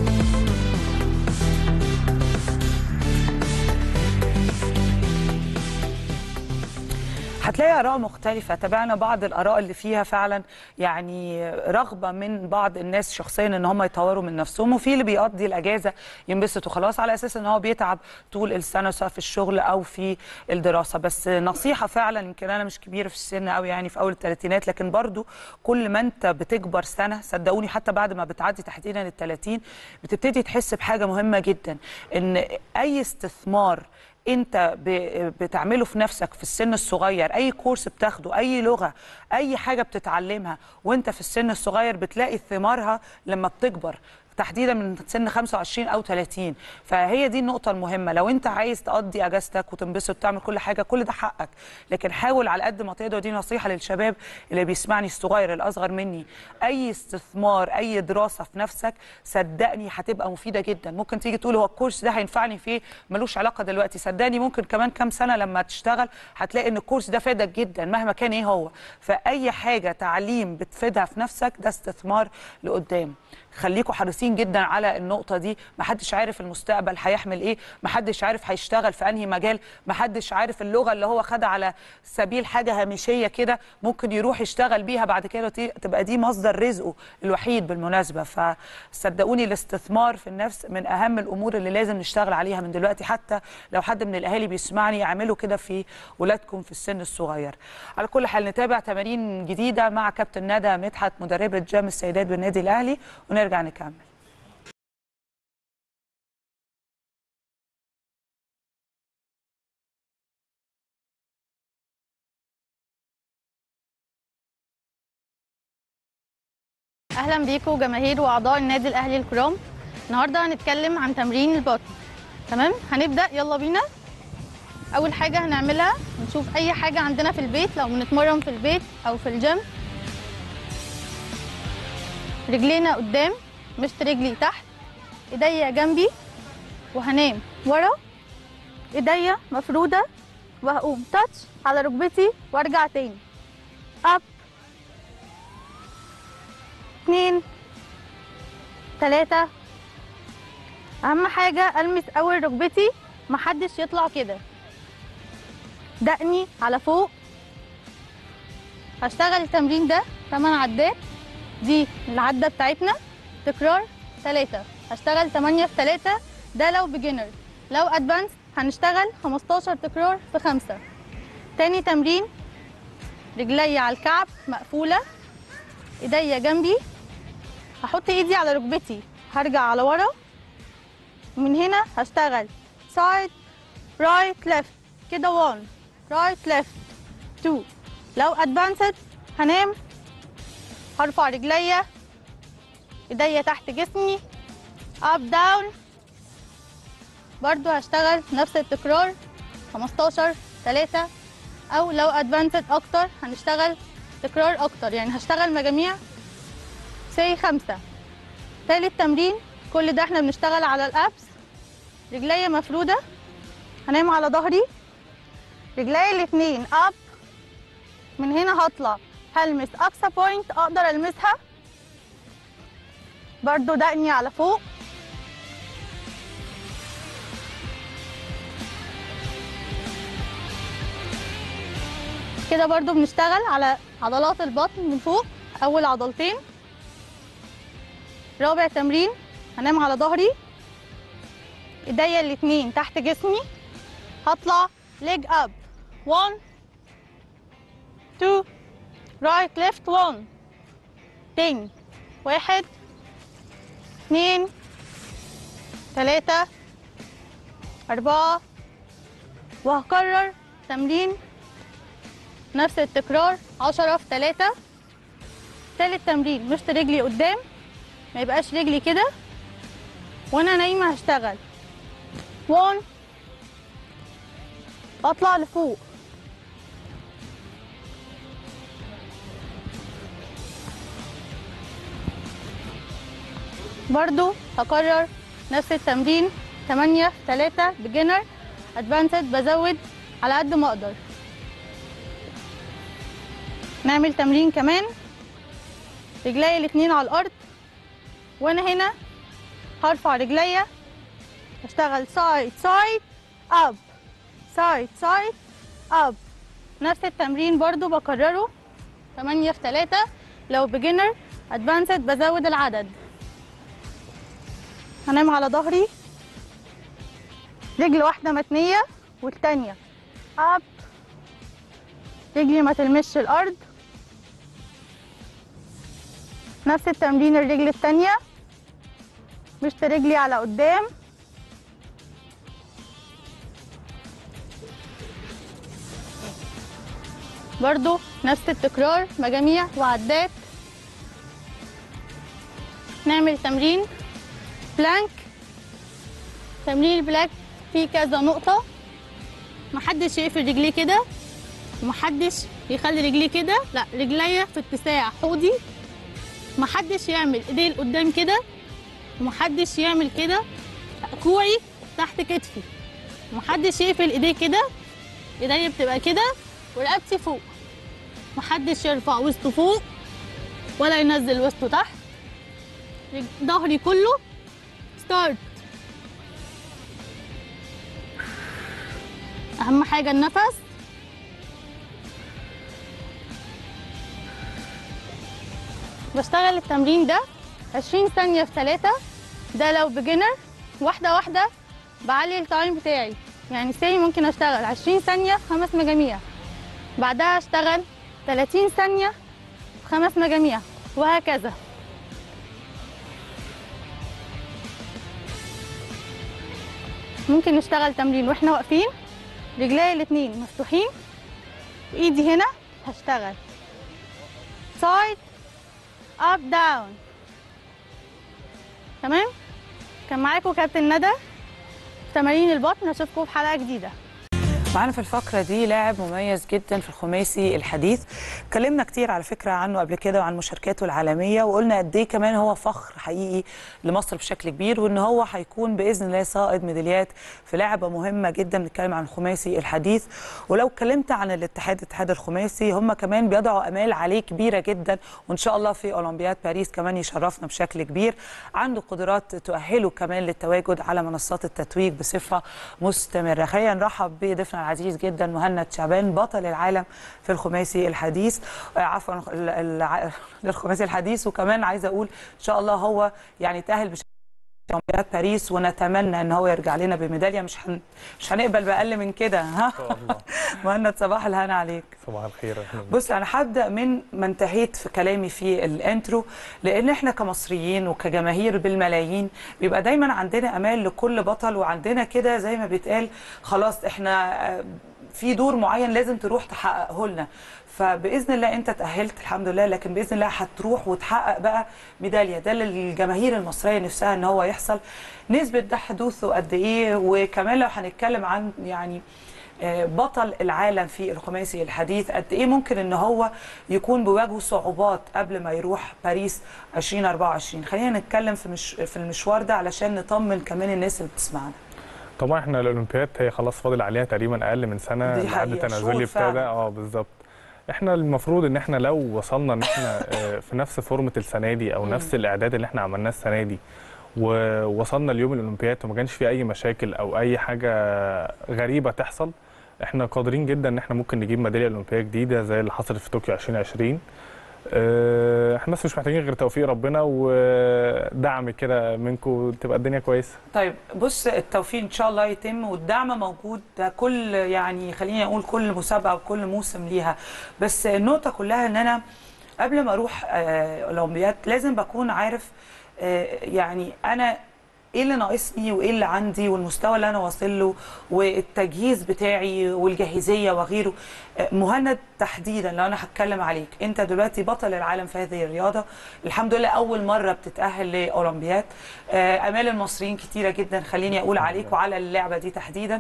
S1: هتلاقي آراء مختلفة. تابعنا بعض الآراء اللي فيها فعلا يعني رغبة من بعض الناس شخصيا ان هم يطوروا من نفسهم، وفي اللي بيقضي الأجازة ينبسط وخلاص على أساس ان هو بيتعب طول السنة سواء في الشغل أو في الدراسة. بس نصيحة فعلا، يمكن أنا مش كبيرة في السن أوي يعني في أول الثلاثينات، لكن برضو كل ما أنت بتكبر سنة صدقوني حتى بعد ما بتعدي تحديدا ال30 بتبتدي تحس بحاجة مهمة جدا، ان أي استثمار انت بتعمله في نفسك في السن الصغير، اي كورس بتاخده، اي لغة، اي حاجة بتتعلمها وانت في السن الصغير بتلاقي ثمارها لما بتكبر، تحديدا من سن 25 او 30. فهي دي النقطه المهمه. لو انت عايز تقضي اجازتك وتنبسط وتعمل كل حاجه، كل ده حقك، لكن حاول على قد ما تقدر، دي نصيحه للشباب اللي بيسمعني الصغير الاصغر مني، اي استثمار اي دراسه في نفسك صدقني هتبقى مفيده جدا. ممكن تيجي تقول هو الكورس ده هينفعني في ايه، ملوش علاقه دلوقتي، صدقني ممكن كمان كام سنه لما تشتغل هتلاقي ان الكورس ده فادك جدا مهما كان ايه هو. فاي حاجه تعليم بتفيدها في نفسك ده استثمار لقدام. خليكوا حريصين جدا على النقطه دي. محدش عارف المستقبل هيحمل ايه، محدش عارف هيشتغل في انهي مجال، محدش عارف اللغه اللي هو خدها على سبيل حاجه هامشيه كده ممكن يروح يشتغل بيها بعد كده تبقى دي مصدر رزقه الوحيد بالمناسبه. فصدقوني الاستثمار في النفس من اهم الامور اللي لازم نشتغل عليها من دلوقتي. حتى لو حد من الاهالي بيسمعني اعملوا كده في ولادكم في السن الصغير. على كل حال نتابع تمارين جديده مع كابتن ندى مدحت مدربه جيم السيدات بالنادي الاهلي ونرجع نكمل.
S14: اهلا بيكم جماهير واعضاء النادي الاهلي الكرام. النهارده هنتكلم عن تمرين البطن. تمام، هنبدا، يلا بينا. اول حاجه هنعملها نشوف اي حاجه عندنا في البيت، لو بنتمرن في البيت او في الجيم. رجلينا قدام، مشط رجلي تحت، ايديا جنبي، وهنام ورا، ايديا مفروده، وهقوم تاتش على ركبتي وارجع تاني. اب 2 3. اهم حاجه المس اول ركبتي، محدش يطلع كده. دقني على فوق. هشتغل التمرين ده 8 عدات، دي العده بتاعتنا. تكرار 3. هشتغل 8 في 3، ده لو بيجنر. لو ادفانس هنشتغل 15 تكرار في 5. تاني تمرين، رجلي على الكعب مقفوله، ايديا جنبي، هحط ايدي على ركبتي، هرجع على ورا، ومن هنا هشتغل سايد رايت ليفت كده. 1 رايت ليفت 2. لو ادفانسد هنام، هرفع رجليا، ايديا تحت جسمي، اب داون. برضو هشتغل نفس التكرار 15 3. او لو ادفانسد اكتر هنشتغل تكرار اكتر، يعني هشتغل مجاميع سي 5. تالت تمرين، كل ده احنا بنشتغل على الابس. رجليا مفروده، هنام على ظهري، رجليا الاتنين اب. من هنا هطلع، هلمس اقصى بوينت اقدر المسها. برضو دقني على فوق. كده برضو بنشتغل على عضلات البطن من فوق، اول عضلتين. رابع تمرين، هنام على ظهري، ايديا الاتنين تحت جسمي، هطلع ليج اب. 1 2 رايت ليفت 1. تاني 1 2 3 4. وهكرر تمرين نفس التكرار 10 في 3. تالت تمرين، مشط رجلي قدام، ما يبقاش رجلي كده وانا نايمه. هشتغل 1، اطلع لفوق، برضو هكرر نفس التمرين 8 في 3. بيجنر ادفانسد بزود على قد ما اقدر. نعمل تمرين كمان، رجلي الاتنين على الارض، وانا هنا هرفع رجليا، اشتغل سايد سايد اب، سايد سايد اب. نفس التمرين برضو بكرره 8 في 3. لو بيجنر ادفانسد بزود العدد. هنام على ظهري، رجل واحده متنيه والتانيه اب، رجلي ما تلمسش الارض. نفس التمرين الرجل التانيه، مشط رجلي على قدام، برضو نفس التكرار مجاميع وعدات. نعمل تمرين بلانك. تمرين البلانك فيه كذا نقطة، محدش يقفل رجليه كده، ومحدش يخلي رجليه كده، لا، رجليا في اتساع حوضي. محدش يعمل ايديه لقدام كده، ومحدش يعمل كده، كوعي تحت كتفي. محدش يقفل ايديه كده، ايديا بتبقى كده ورقبتي فوق. محدش يرفع وسطه فوق ولا ينزل وسطه تحت. ظهري كله ستارت. اهم حاجه النفس. بشتغل التمرين ده 20 ثانيه في 3. ده لو بيجنر. واحده واحده بعلي التايم بتاعي، يعني سي ممكن اشتغل 20 ثانيه في 5 مجاميع، بعدها اشتغل 30 ثانيه في 5 مجاميع، وهكذا. ممكن نشتغل تمرين واحنا واقفين، رجلي الاتنين مفتوحين وايدي هنا. هشتغل سايد اب داون. تمام. كان معاكم كابتن ندى في تمارين البطن. اشوفكم في حلقه جديده.
S1: معانا في الفقرة دي لاعب مميز جدا في الخماسي الحديث، اتكلمنا كتير على فكرة عنه قبل كده وعن مشاركاته العالمية، وقلنا قد ايه كمان هو فخر حقيقي لمصر بشكل كبير، وان هو هيكون بإذن الله صائد ميداليات في لعبة مهمة جدا. بنتكلم عن الخماسي الحديث، ولو اتكلمت عن الاتحاد الخماسي هم كمان بيضعوا امال عليه كبيرة جدا، وان شاء الله في اولمبياد باريس كمان يشرفنا بشكل كبير. عنده قدرات تؤهله كمان للتواجد على منصات التتويج بصفة مستمرة. خلينا نرحب بضيفنا العزيز جدا مهند شعبان، بطل العالم في الخماسي الحديث، عفوا للخماسي الحديث. وكمان عايزه اقول ان شاء الله هو يعني تاهل اولمبياد باريس، ونتمنى ان هو يرجع لنا بميداليه. مش هنقبل باقل من كده. ها مهند صباح الهنا عليك.
S15: صباح الخير.
S1: بص انا هبدا من ما انتهيت في كلامي في الانترو، لان احنا كمصريين وكجماهير بالملايين بيبقى دايما عندنا امال لكل بطل، وعندنا كده زي ما بيتقال خلاص احنا في دور معين لازم تروح تحققه لنا. فباذن الله انت تاهلت الحمد لله، لكن باذن الله هتروح وتحقق بقى ميداليه. ده اللي الجماهير المصريه نفسها ان هو يحصل. نسبه ده حدوثه قد ايه؟ وكمان لو هنتكلم عن يعني بطل العالم في الخماسي الحديث، قد ايه ممكن ان هو يكون بيواجهه صعوبات قبل ما يروح باريس 2024؟ خلينا نتكلم في المشوار ده علشان نطمن كمان الناس اللي بتسمعنا.
S15: طبعا احنا الاولمبياد هي خلاص فاضل عليها تقريبا اقل من سنه لحد تنازلي ابتدى. بالظبط. احنا المفروض ان احنا لو وصلنا ان احنا في نفس فورمه السنه دي او نفس الاعداد اللي احنا عملناه السنه دي، ووصلنا ليوم الاولمبياد وما كانش في اي مشاكل او اي حاجه غريبه تحصل، احنا قادرين جدا ان احنا ممكن نجيب ميداليه اولمبيه جديده زي اللي حصلت في طوكيو 2020. احنا بس مش محتاجين غير توفيق ربنا ودعم كده منكم تبقى الدنيا كويسه.
S1: طيب بص، التوفيق ان شاء الله يتم والدعم موجود. ده كل يعني خليني اقول كل مسابقه وكل موسم ليها، بس النقطه كلها ان انا قبل ما اروح اولمبياد لازم بكون عارف يعني انا ايه اللي ناقصني وايه اللي عندي والمستوى اللي انا واصل له والتجهيز بتاعي والجاهزيه وغيره. مهند تحديدا لو انا هتكلم عليك، انت دلوقتي بطل العالم في هذه الرياضه، الحمد لله اول مره بتتاهل لاولمبياد. امال المصريين كتيره جدا خليني اقول عليك وعلى اللعبه دي تحديدا.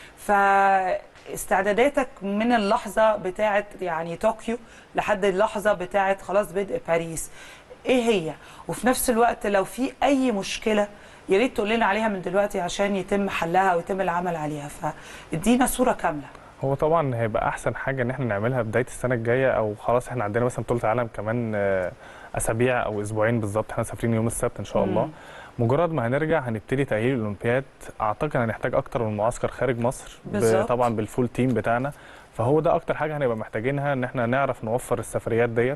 S1: فاستعداداتك من اللحظه بتاعه يعني طوكيو لحد اللحظه بتاعه خلاص بدء باريس ايه هي؟ وفي نفس الوقت لو في اي مشكله يا ريت تقول لنا عليها من دلوقتي عشان يتم حلها ويتم العمل عليها. فادينا صوره كامله.
S15: هو طبعا هيبقى احسن حاجه ان احنا نعملها بدايه السنه الجايه، او خلاص احنا عندنا مثلا بطوله عالم كمان اسابيع او اسبوعين بالظبط، احنا مسافرين يوم السبت ان شاء الله. مجرد ما هنرجع هنبتدي تاهيل الاولمبياد. اعتقد هنحتاج اكتر من معسكر خارج مصر طبعا بالفول تيم بتاعنا، فهو ده اكتر حاجه هنبقى محتاجينها، ان احنا نعرف نوفر السفريات ديت،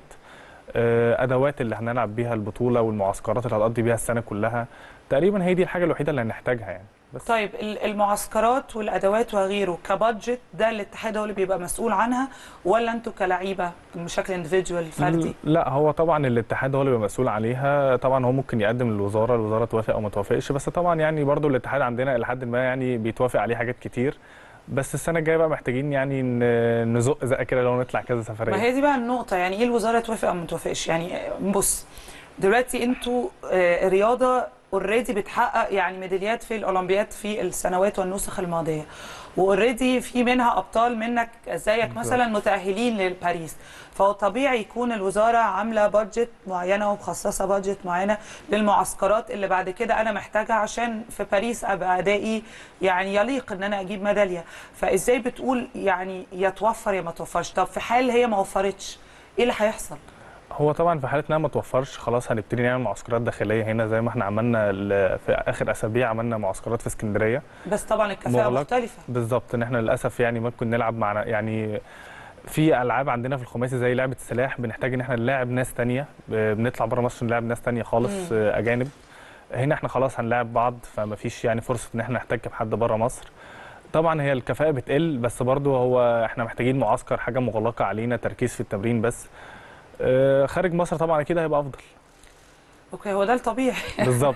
S15: ادوات اللي هنلعب بيها البطوله والمعسكرات اللي هتقضي بيها السنه كلها. تقريبا هي دي الحاجه الوحيده اللي هنحتاجها يعني. بس
S1: طيب المعسكرات والادوات وغيره كبادجت ده الاتحاد هو اللي بيبقى مسؤول عنها، ولا انتوا كلعيبه بشكل اندفيدوال فردي؟
S15: لا، هو طبعا الاتحاد هو اللي بيبقى مسؤول عليها. طبعا هو ممكن يقدم للوزاره، الوزاره توافق او ما توافقش، بس طبعا يعني برضو الاتحاد عندنا الى حد ما يعني بيتوافق عليه حاجات كتير. بس السنه الجايه بقى محتاجين يعني نزق زقه كده لو نطلع كذا سفريه.
S1: ما هي دي بقى النقطه، يعني ايه الوزاره توافق او ما توافقش؟ يعني بص دلوقتي انتوا رياضه اوريدي بتحقق يعني ميداليات في الاولمبياد في السنوات والنسخ الماضيه، واوريدي في منها ابطال منك زيك مثلا متاهلين لباريس، فهو طبيعي يكون الوزاره عامله بادجت معينه ومخصصه بادجت معينه للمعسكرات اللي بعد كده انا محتاجها عشان في باريس ابقى ادائي يعني يليق ان انا اجيب ميداليه. فازاي بتقول يعني يا توفر يا ما توفرش؟ طب في حال هي ما وفرتش ايه اللي هيحصل؟
S15: هو طبعا في حاله انها ما توفرش خلاص هنبتدي نعمل معسكرات داخليه هنا زي ما احنا عملنا في اخر اسابيع، عملنا معسكرات في اسكندريه.
S1: بس طبعا الكفاءه مختلفه.
S15: بالظبط، ان احنا للاسف يعني ممكن نلعب مع يعني في العاب عندنا في الخماسي زي لعبه السلاح بنحتاج ان احنا نلاعب ناس ثانيه، بنطلع بره مصر نلاعب ناس ثانيه خالص اجانب. هنا احنا خلاص هنلاعب بعض، فما فيش يعني فرصه ان احنا نحتك بحد بره مصر. طبعا هي الكفاءه بتقل، بس برضو هو احنا محتاجين معسكر حاجه مغلقه علينا، تركيز في التمرين بس. خارج مصر طبعا اكيد هيبقى افضل.
S1: اوكي هو ده الطبيعي
S15: بالظبط.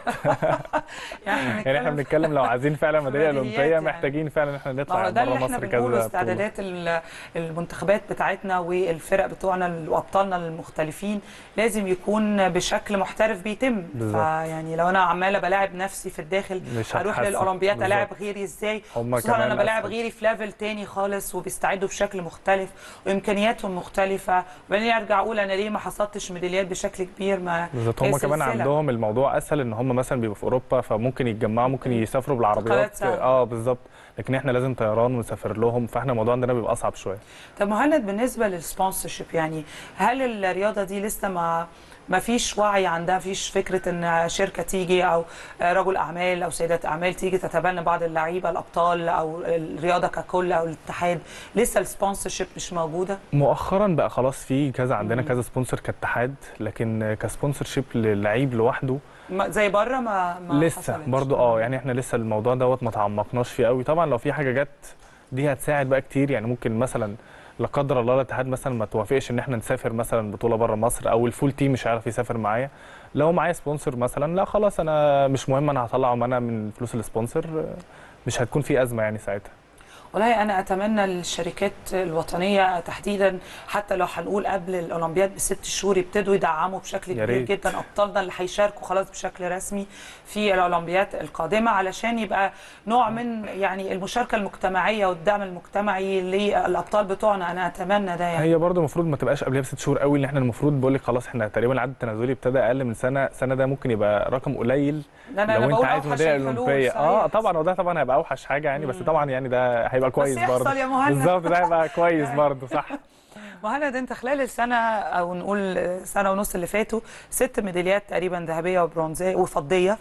S15: يعني احنا بنتكلم لو عايزين فعلا ميداليه اولمبيه محتاجين فعلا احنا نطلع بره مصر كذا.
S1: استعدادات المنتخبات بتاعتنا والفرق بتوعنا وابطالنا المختلفين لازم يكون بشكل محترف بيتم. فيعني لو انا عماله بلاعب نفسي في الداخل اروح للاولمبياد الاعب غيري ازاي؟ خصوصا انا بلاعب غيري في ليفل تاني خالص وبيستعدوا بشكل مختلف وامكانياتهم مختلفه، وبعدين ارجع اقول انا ليه ما حصدتش ميداليات بشكل كبير. ما
S15: بالظبط هم كمان عندهم الموضوع اسهل ان هم مثلا بيبقوا في اوروبا فممكن يتجمعوا ممكن يسافروا بالعربيات بالظبط، لكن احنا لازم طيران ونسافر لهم فاحنا الموضوع عندنا بيبقى اصعب شويه.
S1: طب مهند بالنسبه للسبونسرشيب يعني هل الرياضه دي لسه ما فيش وعي عندها، فيش فكره ان شركه تيجي او رجل اعمال او سيده اعمال تيجي تتبنى بعض اللعيبه الابطال او الرياضه ككل او الاتحاد؟ لسه السبونسرشيب مش موجوده؟
S15: مؤخرا بقى خلاص في كذا عندنا كذا سبونسر كاتحاد، لكن كسبونسرشيب للعيب لوحده
S1: زي بره ما
S15: لسه برضو يعني احنا لسه الموضوع دوت ما تعمقناش فيه قوي. طبعا لو في حاجه جت دي هتساعد بقى كتير، يعني ممكن مثلا لا قدر الله الاتحاد مثلا ما توافقش ان احنا نسافر مثلا بطوله بره مصر او الفول تيم مش عارف يسافر معايا، لو معايا سبونسر مثلا لا خلاص انا مش مهم انا هطلعه انا من فلوس السبونسر، مش هتكون في ازمه يعني ساعتها.
S1: والله انا اتمنى الشركات الوطنيه تحديدا حتى لو هنقول قبل الاولمبياد ب6 شهور يبتدوا يدعموا بشكل كبير جدا ابطالنا اللي هيشاركوا خلاص بشكل رسمي في الاولمبياد القادمه، علشان يبقى نوع من يعني المشاركه المجتمعيه والدعم المجتمعي للابطال بتوعنا. انا اتمنى ده يعني.
S15: هي برضه المفروض ما تبقاش قبلها ب6 شهور قوي، ان احنا المفروض بقول لك خلاص احنا تقريبا العدد التنازلي ابتدى اقل من سنه ده ممكن يبقى رقم قليل لو انت عايز ميداليه اولمبيه. طبعا وده طبعا هيبقى اوحش حاجه يعني، بس طبعا يعني ده هيبقى كويس برضه. بالظبط ده هيبقى كويس برضه صح.
S1: مهند انت خلال السنه او نقول سنه ونص اللي فاتوا 6 ميداليات تقريبا ذهبيه وبرونزيه وفضيه.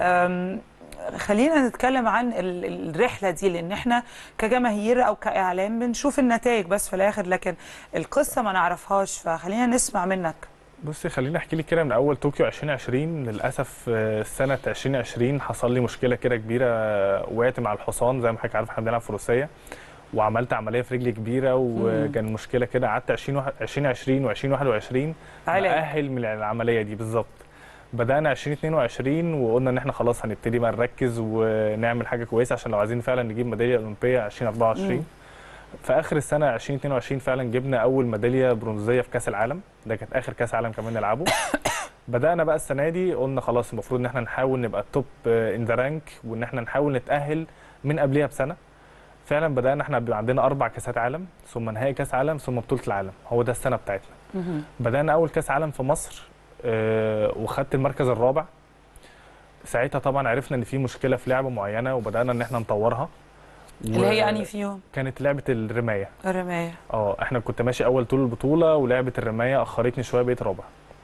S1: خلينا نتكلم عن الرحله دي، لان احنا كجماهير او كاعلام بنشوف النتائج بس في الاخر لكن القصه ما نعرفهاش، فخلينا نسمع منك.
S15: بصي خليني احكي لك كده من اول طوكيو 2020. للاسف سنه 2020 حصل لي مشكله كده كبيره، وقعت مع الحصان زي ما حضرتك عارف احنا بنلعب في روسيا، وعملت عمليه في رجلي كبيره وكان مشكله كده. قعدت 2020 و2021 مأهل من العمليه دي بالظبط. بدانا 2022 وقلنا ان احنا خلاص هنبتدي بقى نركز ونعمل حاجه كويسه عشان لو عايزين فعلا نجيب ميداليه اولمبيه 2024. في اخر السنه 2022 فعلا جبنا اول ميداليه برونزيه في كاس العالم، ده كانت اخر كاس عالم كمان نلعبه. بدانا بقى السنه دي قلنا خلاص المفروض ان احنا نحاول نبقى التوب ان ذا رانك وان احنا نحاول نتاهل من قبلها بسنه. فعلا بدانا احنا بيبقى عندنا 4 كاسات عالم ثم نهائي كاس عالم ثم بطوله العالم، هو ده السنه بتاعتنا. بدانا اول كاس عالم في مصر وخدت المركز الرابع. ساعتها طبعا عرفنا ان في مشكله في لعبه معينه وبدانا ان احنا نطورها.
S1: اللي هي انهي فيهم؟
S15: كانت لعبه الرمايه.
S1: الرمايه
S15: احنا كنت ماشي اول طول البطوله ولعبه الرمايه اخرتني شويه بقيت رابع.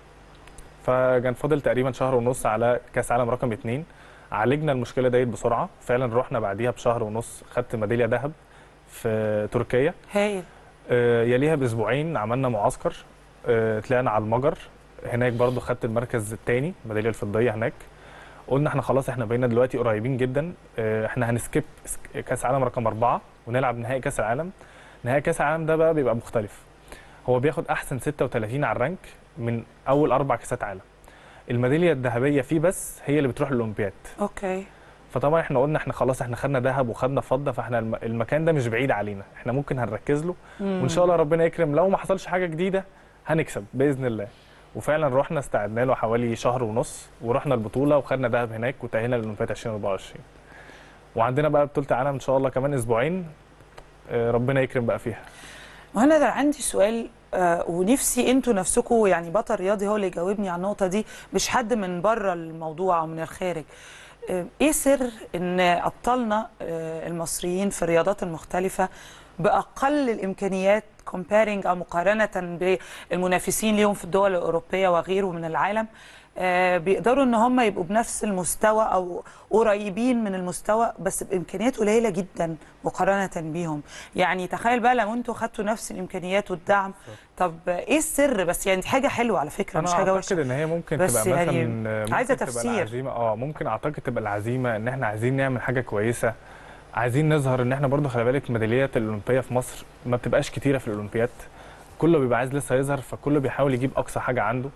S15: فكان فاضل تقريبا شهر ونص على كاس عالم رقم 2. عالجنا المشكله ديت بسرعه، فعلا رحنا بعديها بشهر ونص خدت ميداليه ذهب في تركيا.
S1: هايل.
S15: يليها باسبوعين عملنا معسكر، طلعنا على المجر هناك برضو خدت المركز الثاني ميداليه الفضيه هناك. قلنا احنا خلاص احنا بقينا دلوقتي قريبين جدا، احنا هنسكيب كاس عالم رقم 4 ونلعب نهائي كاس العالم. نهائي كاس العالم ده بقى بيبقى مختلف، هو بياخد احسن 36 على الرانك من اول 4 كاسات عالم. الميداليه الذهبيه فيه بس هي اللي بتروح للاولمبياد.
S1: اوكي.
S15: فطبعا احنا قلنا احنا خلاص احنا خدنا ذهب وخدنا فضه، فاحنا المكان ده مش بعيد علينا، احنا ممكن هنركز له وان شاء الله ربنا يكرم لو ما حصلش حاجه جديده هنكسب باذن الله. وفعلا رحنا استعدنا له حوالي شهر ونص ورحنا البطوله وخدنا ذهب هناك وتاهلنا للاولمبياد 2024. وعندنا بقى بطوله العالم ان شاء الله كمان اسبوعين ربنا يكرم بقى فيها.
S1: وانا ده عندي سؤال ونفسي انتوا نفسكم يعني بطل رياضي هو اللي يجاوبني على النقطه دي، مش حد من بره الموضوع او من الخارج. ايه سر ان ابطالنا المصريين في الرياضات المختلفه باقل الامكانيات كومبيرنج او مقارنه بالمنافسين ليهم في الدول الاوروبيه وغيره من العالم بيقدروا ان هم يبقوا بنفس المستوى او قريبين من المستوى بس بامكانيات قليله جدا مقارنه بيهم؟ يعني تخيل بقى لو انتوا خدتوا نفس الامكانيات والدعم، طب ايه السر؟ بس يعني دي حاجه حلوه على فكره مش حاجه وحشه.
S15: انا اعتقد ان هي ممكن تبقى مثلا
S1: يعني عايزه تفسير.
S15: ممكن اعتقد تبقى العزيمه ان احنا عايزين نعمل حاجه كويسه، عايزين نظهر ان احنا برضو خلي بالك ميداليات الاولمبيه في مصر ما بتبقاش كتيره في الاولمبياد، كله بيبقى عايز لسه يظهر فكله بيحاول يجيب اقصى حاجه عنده.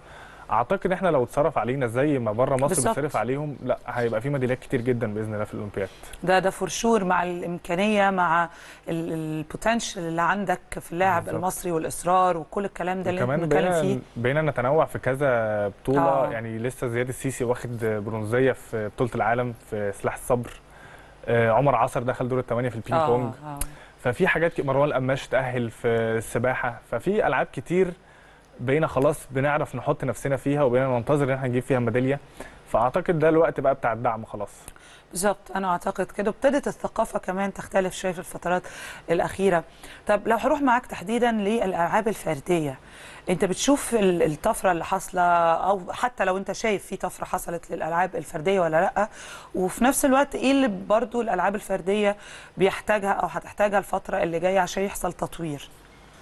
S15: اعتقد احنا لو اتصرف علينا زي ما بره مصر
S1: بالظبط.
S15: بيتصرف عليهم، لا هيبقى في ميداليات كتير جدا باذن الله في الاولمبياد.
S1: ده فور شور، مع الامكانيه، مع البوتنشال اللي عندك في اللاعب
S15: بالظبط.
S1: المصري والاصرار وكل الكلام ده اللي
S15: كمان
S1: بنتكلم فيه.
S15: بقينا نتنوع في كذا بطوله. يعني لسه زياد السيسي واخد برونزيه في بطوله العالم في سلاح الصبر. عمر عصر دخل دور الثمانيه في البينج بونج. ففي حاجات، مروان القماش تأهل في السباحه. ففي العاب كتير بقينا خلاص بنعرف نحط نفسنا فيها، وبقينا ننتظر ان احنا نجيب فيها ميداليه. فاعتقد ده الوقت بقى بتاع الدعم خلاص.
S1: بالظبط، انا اعتقد كده. وابتدت الثقافه كمان تختلف شويه في الفترات الاخيره. طب لو هروح معاك تحديدا للالعاب الفرديه، انت بتشوف الطفره اللي حاصله، او حتى لو انت شايف في طفره حصلت للالعاب الفرديه ولا لا؟ وفي نفس الوقت ايه اللي برضو الالعاب الفرديه بيحتاجها او هتحتاجها الفتره اللي جايه عشان يحصل تطوير؟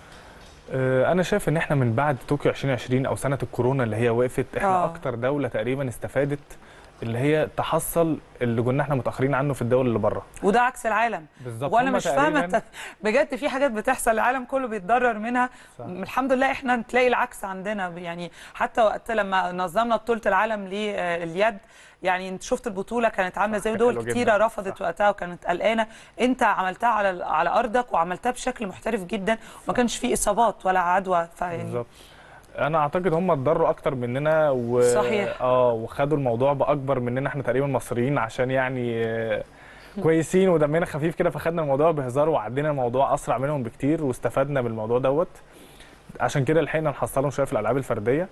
S15: انا شايف ان احنا من بعد طوكيو 2020 او سنه الكورونا اللي هي وقفت، احنا اكتر دوله تقريبا استفادت اللي هي تحصل اللي كنا احنا متاخرين عنه في الدول اللي بره،
S1: وده عكس العالم.
S15: بالظبط.
S1: وانا مش فاهمه بجد، في حاجات بتحصل العالم كله بيتضرر منها. صح. الحمد لله احنا تلاقي العكس عندنا. يعني حتى وقت لما نظمنا بطوله العالم لليد، يعني انت شفت البطوله كانت عامله ازاي، ودول كتيره رفضت وقتها وكانت قلقانه. انت عملتها على ارضك وعملتها بشكل محترف جدا، وما كانش فيه اصابات ولا عدوى.
S15: بالظبط. انا اعتقد هم اتضروا اكتر مننا
S1: صحيح.
S15: وخدوا الموضوع باكبر مننا احنا تقريبا مصريين، عشان يعني كويسين ودمنا خفيف كده، فخدنا الموضوع بهزار وعدينا الموضوع اسرع منهم بكتير واستفدنا من الموضوع دوت. عشان كده لحقنا نحصلهم شويه في الالعاب الفرديه.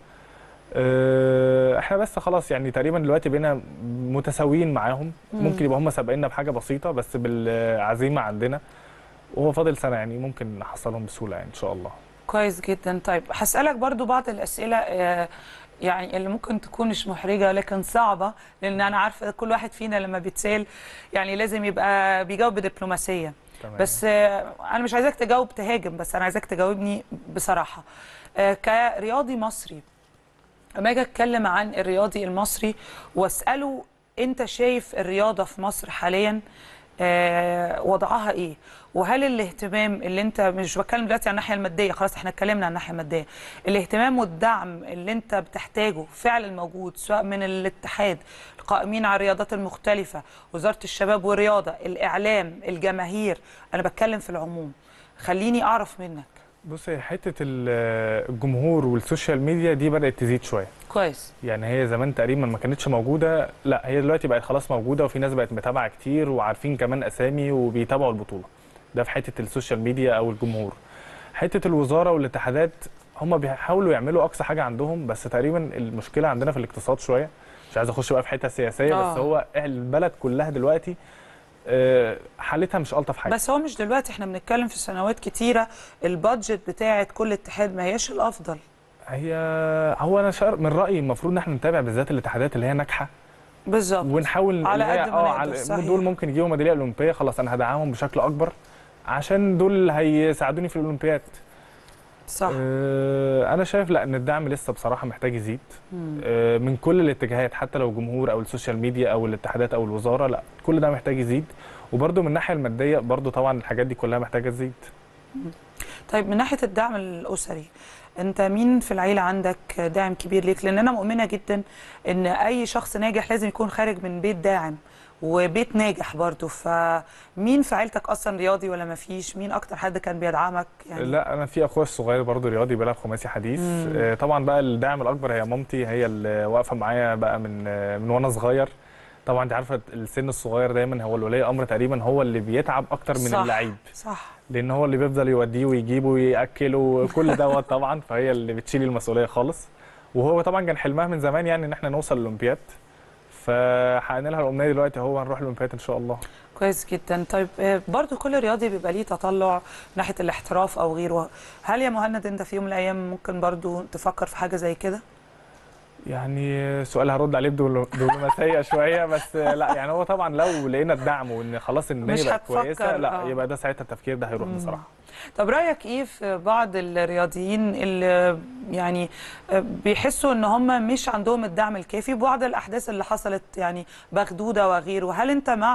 S15: احنا بس خلاص يعني تقريبا دلوقتي بقينا متساويين معاهم. ممكن يبقى هم سابقيننا بحاجه بسيطه، بس بالعزيمه عندنا، وهو فاضل سنه يعني ممكن نحصلهم بسهوله يعني ان شاء الله.
S1: كويس جدا. طيب هسألك برضو بعض الأسئلة يعني اللي ممكن تكون مش محرجة لكن صعبة، لأن أنا عارفة كل واحد فينا لما بيتسأل يعني لازم يبقى بيجاوب بدبلوماسية. تمام. بس أنا مش عايزاك تجاوب تهاجم، بس أنا عايزاك تجاوبني بصراحة. كرياضي مصري، أما أجي أتكلم عن الرياضي المصري وأسأله أنت شايف الرياضة في مصر حالياً وضعها ايه؟ وهل الاهتمام اللي انت، مش بتكلم دلوقتي عن الناحيه الماديه، خلاص احنا اتكلمنا عن الناحيه الماديه، الاهتمام والدعم اللي انت بتحتاجه فعلا موجود، سواء من الاتحاد، القائمين على الرياضات المختلفه، وزاره الشباب والرياضه، الاعلام، الجماهير، انا بتكلم في العموم. خليني اعرف منك.
S15: بص، هي حته الجمهور والسوشيال ميديا دي بدات تزيد شويه.
S1: كويس.
S15: يعني هي زمان تقريبا ما كانتش موجوده، لا هي دلوقتي بقت خلاص موجوده، وفي ناس بقت متابعه كتير وعارفين كمان اسامي وبيتابعوا البطوله. ده في حته السوشيال ميديا او الجمهور. حته الوزاره والاتحادات هم بيحاولوا يعملوا اقصى حاجه عندهم، بس تقريبا المشكله عندنا في الاقتصاد شويه. مش عايز اخش بقى في حته سياسيه، بس هو البلد كلها دلوقتي حالتها مش الطف حاجه.
S1: بس هو مش دلوقتي، احنا بنتكلم في سنوات كتيره البادجت بتاعه كل اتحاد ما هياش الافضل.
S15: هو انا من رايي المفروض ان احنا نتابع بالذات الاتحادات اللي هي ناجحه.
S1: بالظبط.
S15: ونحاول
S1: على قد ما نقدر.
S15: دول ممكن يجيبوا ميداليه اولمبيه، خلاص انا هدعمهم بشكل اكبر عشان دول هيساعدوني في الاولمبياد.
S1: صح.
S15: انا شايف لا، ان الدعم لسه بصراحه محتاج يزيد من كل الاتجاهات، حتى لو جمهور او السوشيال ميديا او الاتحادات او الوزاره، لا كل ده محتاج يزيد. وبرده من الناحيه الماديه برده طبعا الحاجات دي كلها محتاجه تزيد.
S1: طيب من ناحيه الدعم الاسري، انت مين في العيله عندك داعم كبير ليك؟ لان انا مؤمنه جدا ان اي شخص ناجح لازم يكون خارج من بيت داعم وبيت ناجح برضه. فمين في عيلتك اصلا رياضي ولا ما فيش؟ مين اكتر حد كان بيدعمك يعني؟
S15: لا انا في اخويا الصغير برضه رياضي بيلعب خماسي حديث. طبعا بقى الداعم الاكبر هي مامتي، هي اللي واقفه معايا بقى من وانا صغير. طبعا انت عارفه السن الصغير دايما هو الولي امر تقريبا هو اللي بيتعب اكتر من اللعيب.
S1: صح.
S15: لان هو اللي بيفضل يوديه ويجيبه وياكله وكل دوت طبعا، فهي اللي بتشيل المسؤوليه خالص. وهو طبعا كان حلمها من زمان يعني ان احنا نوصل للاولمبياد، فحققنا لها الامنيه دلوقتي، هو هنروح الاولمبياد ان شاء الله.
S1: كويس جدا. طيب برضو كل رياضي بيبقى ليه تطلع ناحيه الاحتراف او غيره، هل يا مهند انت في يوم من الايام ممكن برضو تفكر في حاجه زي كده؟
S15: يعني سؤال هرد عليه بدبلوماسيه شويه، بس لا يعني هو طبعا لو لقينا الدعم وان خلاص النيه بقت كويسه، لا يبقى ده ساعتها التفكير ده هيروح بصراحه.
S1: طب رايك ايه في بعض الرياضيين اللي يعني بيحسوا ان هم مش عندهم الدعم الكافي ببعض الاحداث اللي حصلت، يعني بغدوده وغيره؟ هل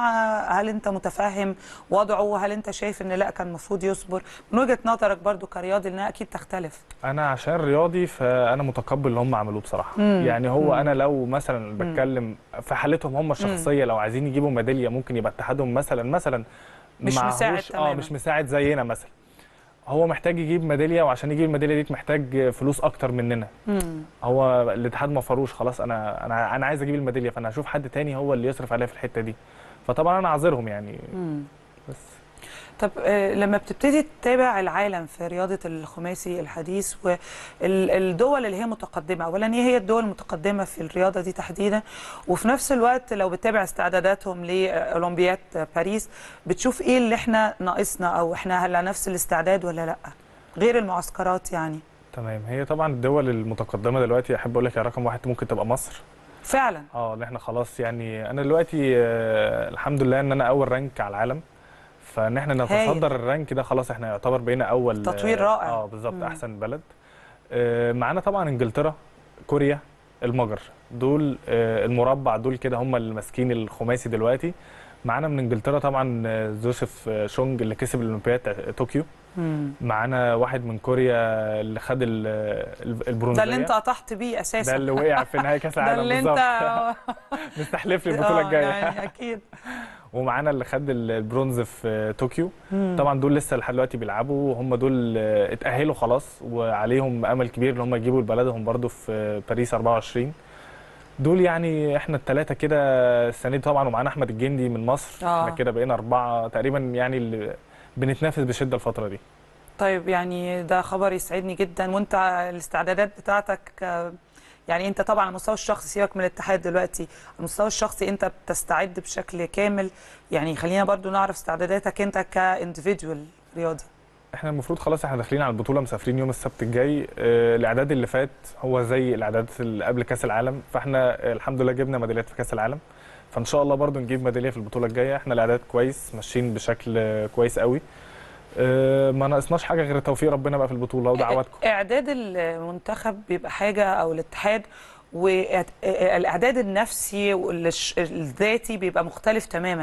S1: انت متفهم وضعه؟ هل انت شايف ان لا كان المفروض يصبر من وجهه نظرك برضو كرياضي؟ انها اكيد تختلف.
S15: انا عشان رياضي فانا متقبل اللي هم عملوه بصراحه. يعني هو انا لو مثلا بتكلم في حالتهم هم الشخصيه، لو عايزين يجيبوا ميداليه ممكن يبقى اتحادهم مثلا
S1: مش مساعد تماما.
S15: مش مساعد زينا مثلا. هو محتاج يجيب ميداليه، وعشان يجيب الميداليه دي محتاج فلوس اكتر مننا. هو الاتحاد ما فروش خلاص، انا عايز اجيب الميداليه، فانا هشوف حد تاني هو اللي يصرف عليا في الحته دي. فطبعا انا عذرهم يعني. بس
S1: طب لما بتبتدي تتابع العالم في رياضة الخماسي الحديث والدول اللي هي متقدمة، أولا إيه هي الدول المتقدمة في الرياضة دي تحديدا، وفي نفس الوقت لو بتتابع استعداداتهم لأولمبياد باريس، بتشوف إيه اللي إحنا ناقصنا، أو إحنا هل نفس الاستعداد ولا لأ غير المعسكرات يعني؟
S15: تمام. هي طبعا الدول المتقدمة دلوقتي أحب أقول لك يا رقم واحد ممكن تبقى مصر.
S1: فعلا
S15: اللي احنا خلاص يعني أنا دلوقتي الحمد لله إن أنا أول رانك على العالم، فان احنا نتصدر الرانك ده خلاص احنا يعتبر بقينا اول
S1: تطوير رائع.
S15: بالظبط. احسن بلد. معانا طبعا انجلترا، كوريا، المجر، دول المربع دول كده هم اللي ماسكين الخماسي دلوقتي. معانا من انجلترا طبعا جوزيف شونج اللي كسب الاولمبياد طوكيو. معانا واحد من كوريا اللي خد البرونزيه،
S1: ده اللي انت قطعت بيه اساسا،
S15: ده اللي وقع في نهائي كاس العالم
S1: بالظبط.
S15: ده اللي انت مستحلف لي البطوله الجايه
S1: يعني اكيد.
S15: ومعانا اللي خد البرونز في طوكيو. طبعا دول لسه لحد دلوقتي بيلعبوا، هم دول اتأهلوا خلاص وعليهم امل كبير ان هم يجيبوا لبلدهم برضو في باريس 24. دول يعني احنا الثلاثه كده السنه دي طبعا، ومعانا احمد الجندي من مصر. احنا كده بقينا 4 تقريبا يعني اللي بنتنافس بشده الفتره دي.
S1: طيب يعني ده خبر يسعدني جدا. وانت الاستعدادات بتاعتك يعني انت طبعا على المستوى الشخصي، سيبك من الاتحاد دلوقتي، على المستوى الشخصي انت بتستعد بشكل كامل؟ يعني خلينا برضو نعرف استعداداتك انت كانديفيدوال رياضي.
S15: احنا المفروض خلاص احنا داخلين على البطوله، مسافرين يوم السبت الجاي. الاعداد اللي فات هو زي الاعداد اللي قبل كاس العالم، فاحنا الحمد لله جبنا ميداليات في كاس العالم، فان شاء الله برضو نجيب ميداليه في البطوله الجايه. احنا الاعداد كويس، ماشيين بشكل كويس قوي. ما ناقصناش حاجه غير توفيق ربنا بقى في البطوله ودعواتكم.
S1: اعداد المنتخب بيبقى حاجه او الاتحاد، والاعداد النفسي والذاتي بيبقى مختلف تماما.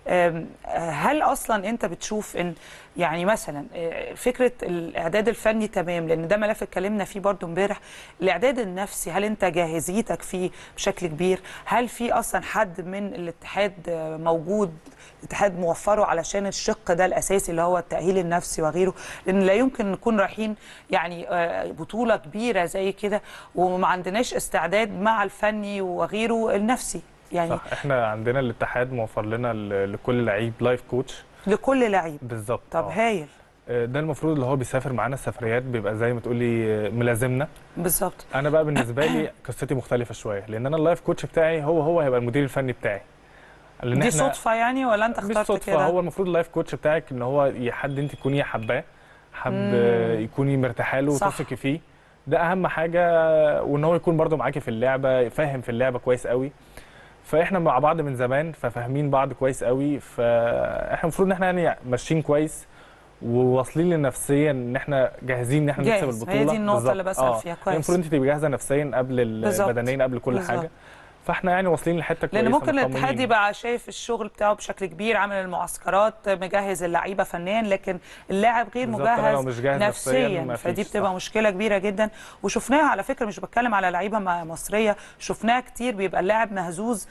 S1: هل اصلا انت بتشوف ان يعني مثلا فكره الاعداد الفني تمام، لان ده ملف اتكلمنا فيه برضو امبارح، الاعداد النفسي هل انت جاهزيتك فيه بشكل كبير؟ هل في اصلا حد من الاتحاد موجود، الاتحاد موفره علشان الشق ده الاساسي اللي هو التاهيل النفسي وغيره؟ لان لا يمكن نكون رايحين يعني بطوله كبيره زي كده وما عندناش استعداد مع الفني وغيره النفسي يعني.
S15: صح. احنا عندنا الاتحاد موفر لنا لكل لعيب لايف كوتش
S1: لكل لعيب.
S15: بالظبط.
S1: طب هايل.
S15: ده المفروض اللي هو بيسافر معانا السفريات بيبقى زي ما تقولي ملازمنا.
S1: بالظبط.
S15: انا بقى بالنسبه لي قصتي مختلفه شويه، لان انا اللايف كوتش بتاعي هو هيبقى المدير الفني بتاعي.
S1: دي صدفه يعني ولا انت اخترت كده؟
S15: مش صدفه، هو المفروض اللايف كوتش بتاعك ان هو حد انت تكوني حباه، يكوني مرتاحه له وتثقي فيه، ده اهم حاجه. وان هو يكون برده معاكي في اللعبه، فاهم في اللعبه كويس قوي. فاحنا مع بعض من زمان ففاهمين بعض كويس قوي، فاحنا المفروض ان احنا يعني ماشيين كويس وواصلين نفسيا ان احنا جاهزين ان احنا نكسب البطوله.
S1: هي دي النقطه اللي بسال فيها. كويس.
S15: المفروض انت تبقي جاهزه نفسيا قبل البدنيا قبل كل حاجه. فاحنا يعني واصلين لحته كويسه،
S1: لان ممكن الاتحاد يبقى شايف الشغل بتاعه بشكل كبير، عامل المعسكرات، مجهز اللعيبه فنيا، لكن اللاعب غير مجهز نفسيا، فدي بتبقى مشكله كبيره جدا. وشفناها على فكره، مش بتكلم على لعيبه مصريه، شفناها كتير بيبقى اللاعب مهزوز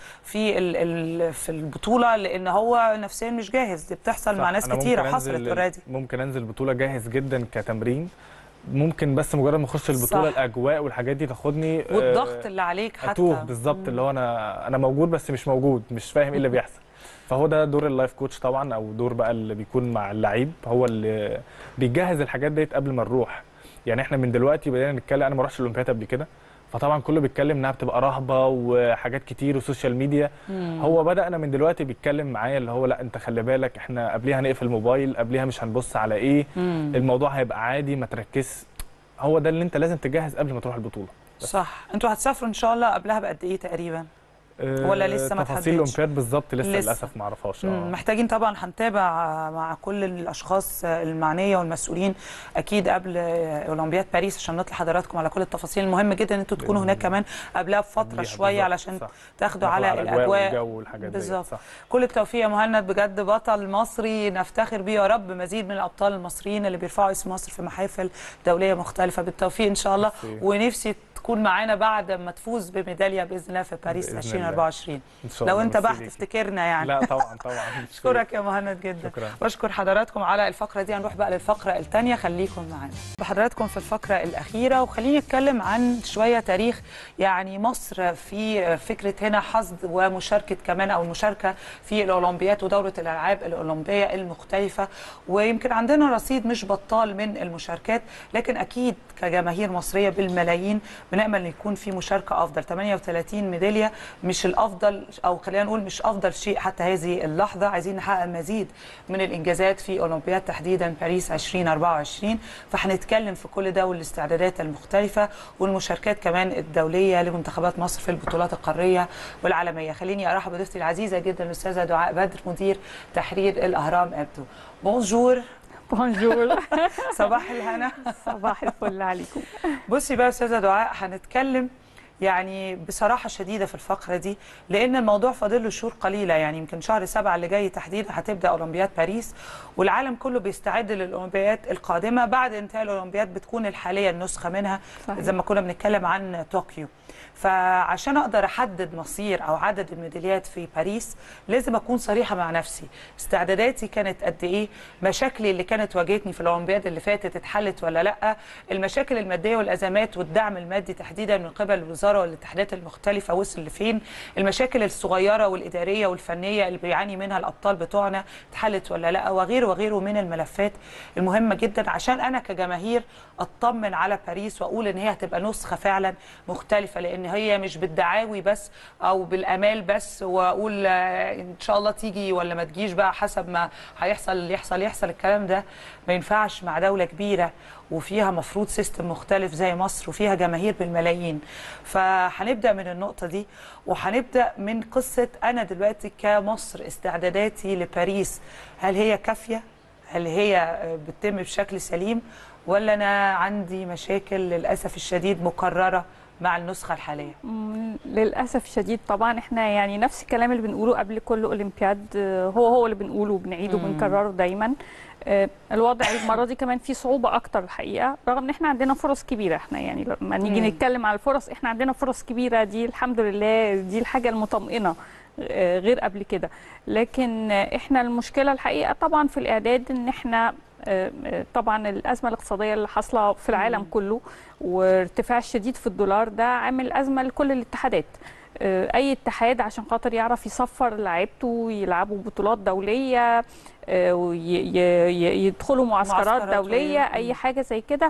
S1: في البطوله لان هو نفسيا مش جاهز. دي بتحصل مع ناس كتيره، حصلت اوريدي.
S15: ممكن انزل بطوله جاهز جدا كتمرين، ممكن بس مجرد ما اخش البطوله الاجواء والحاجات دي تاخدني،
S1: والضغط اللي عليك حتى
S15: اتوه بالظبط، اللي هو انا موجود بس مش موجود، مش فاهم ايه اللي بيحصل. فهو ده دور اللايف كوتش طبعا، او دور بقى اللي بيكون مع اللعيب، هو اللي بيجهز الحاجات ديت قبل ما نروح. يعني احنا من دلوقتي بدأنا نتكلم، انا ما رحتش الاولمبياد قبل كده، فطبعا كله بيتكلم انها بتبقى رهبه وحاجات كتير وسوشيال ميديا. هو بدأنا من دلوقتي بيتكلم معايا اللي هو لا انت خلي بالك، احنا قبليها هنقفل الموبايل، قبليها مش هنبص على ايه، الموضوع هيبقى عادي، ما تركزش. هو ده اللي انت لازم تجهز قبل ما تروح البطوله.
S1: صح. انتوا هتسافروا ان شاء الله قبلها بقد ايه تقريبا؟ ولا لسه ما
S15: تفاصيل الاولمبياد بالظبط لسه للاسف ما اعرفهاش.
S1: محتاجين طبعا هنتابع مع كل الاشخاص المعنيه والمسؤولين اكيد قبل اولمبياد باريس عشان نطلع حضراتكم على كل التفاصيل. المهم جدا ان انتوا تكونوا هناك كمان قبلها بفتره شويه علشان تاخدوا على الاجواء
S15: والجو والحاجات دي.
S1: بالظبط. كل التوفيق يا مهند، بجد بطل مصري نفتخر بيه يا رب. مزيد من الابطال المصريين اللي بيرفعوا اسم مصر في محافل دوليه مختلفه. بالتوفيق ان شاء الله. ونفسي تكون معانا بعد ما تفوز بميداليه باذن الله في باريس 2024 لو انت بقى تفتكرنا يعني.
S15: لا طبعا
S1: اشكرك يا مهند جدا. بشكر حضراتكم على الفقره دي. هنروح بقى للفقره الثانيه، خليكم معانا بحضراتكم في الفقره الاخيره. وخليني اتكلم عن شويه تاريخ يعني مصر في فكره هنا حصد ومشاركه كمان او المشاركه في الاولمبيات ودوره الالعاب الاولمبيه المختلفه. ويمكن عندنا رصيد مش بطال من المشاركات، لكن اكيد كجماهير مصريه بالملايين بنأمل ان يكون في مشاركه افضل. 38 ميداليه مش الافضل، او خلينا نقول مش افضل شيء حتى هذه اللحظه. عايزين نحقق مزيد من الانجازات في اولمبياد تحديدا باريس 2024. فهنتكلم في كل ده والاستعدادات المختلفه والمشاركات كمان الدوليه لمنتخبات مصر في البطولات القاريه والعالميه. خليني ارحب بضيفتي العزيزه جدا الاستاذه دعاء بدر مدير تحرير الاهرام ابدو. بونجور.
S16: بونجور.
S1: صباح الهنا.
S16: صباح الفل عليكم.
S1: بصي بقى يا استاذه دعاء، هنتكلم يعني بصراحه شديده في الفقره دي لان الموضوع فاضل له شهور قليله. يعني يمكن شهر 7 اللي جاي تحديدا هتبدا اولمبياد باريس، والعالم كله بيستعد للاولمبياد القادمه. بعد انتهاء الاولمبياد بتكون الحاليه النسخه منها زي ما كنا بنتكلم عن طوكيو. فعشان اقدر احدد مصير او عدد الميداليات في باريس لازم اكون صريحه مع نفسي. استعداداتي كانت قد ايه؟ مشاكلي اللي كانت واجهتني في الاولمبياد اللي فاتت اتحلت ولا لا؟ المشاكل الماديه والازمات والدعم المادي تحديدا من قبل الوزاره والاتحادات المختلفه وصل لفين؟ المشاكل الصغيره والاداريه والفنيه اللي بيعاني منها الابطال بتوعنا اتحلت ولا لا؟ وغيره وغيره من الملفات المهمه جدا عشان انا كجماهير اطمن على باريس واقول ان هي هتبقى نسخه فعلا مختلفه، لان هي مش بالدعاوي بس او بالامال بس واقول ان شاء الله تيجي ولا ما تجيش بقى حسب ما هيحصل اللي يحصل. الكلام ده ما ينفعش مع دوله كبيره وفيها مفروض سيستم مختلف زي مصر وفيها جماهير بالملايين. فهنبدا من النقطه دي وهنبدا من قصه انا دلوقتي كمصر استعداداتي لباريس هل هي كافيه؟ هل هي بتتم بشكل سليم؟ ولا انا عندي مشاكل للاسف الشديد مكرره مع النسخه الحاليه؟
S16: للاسف الشديد طبعا احنا يعني نفس الكلام اللي بنقوله قبل كل اولمبياد هو اللي بنقوله وبنعيده وبنكرره دايما. الوضع المره دي كمان فيه صعوبه اكتر الحقيقه، رغم ان احنا عندنا فرص كبيره. احنا يعني لما نيجي نتكلم على الفرص احنا عندنا فرص كبيره، دي الحمد لله دي الحاجه المطمئنه غير قبل كده. لكن احنا المشكله الحقيقه طبعا في الاعداد، ان احنا طبعا الازمه الاقتصاديه اللي حاصله في العالم كله وارتفاع الشديد في الدولار ده عامل ازمه لكل الاتحادات. اي اتحاد عشان خاطر يعرف يصفر لعيبته يلعبوا بطولات دوليه يدخلوا معسكرات دوليه اي حاجه زي كده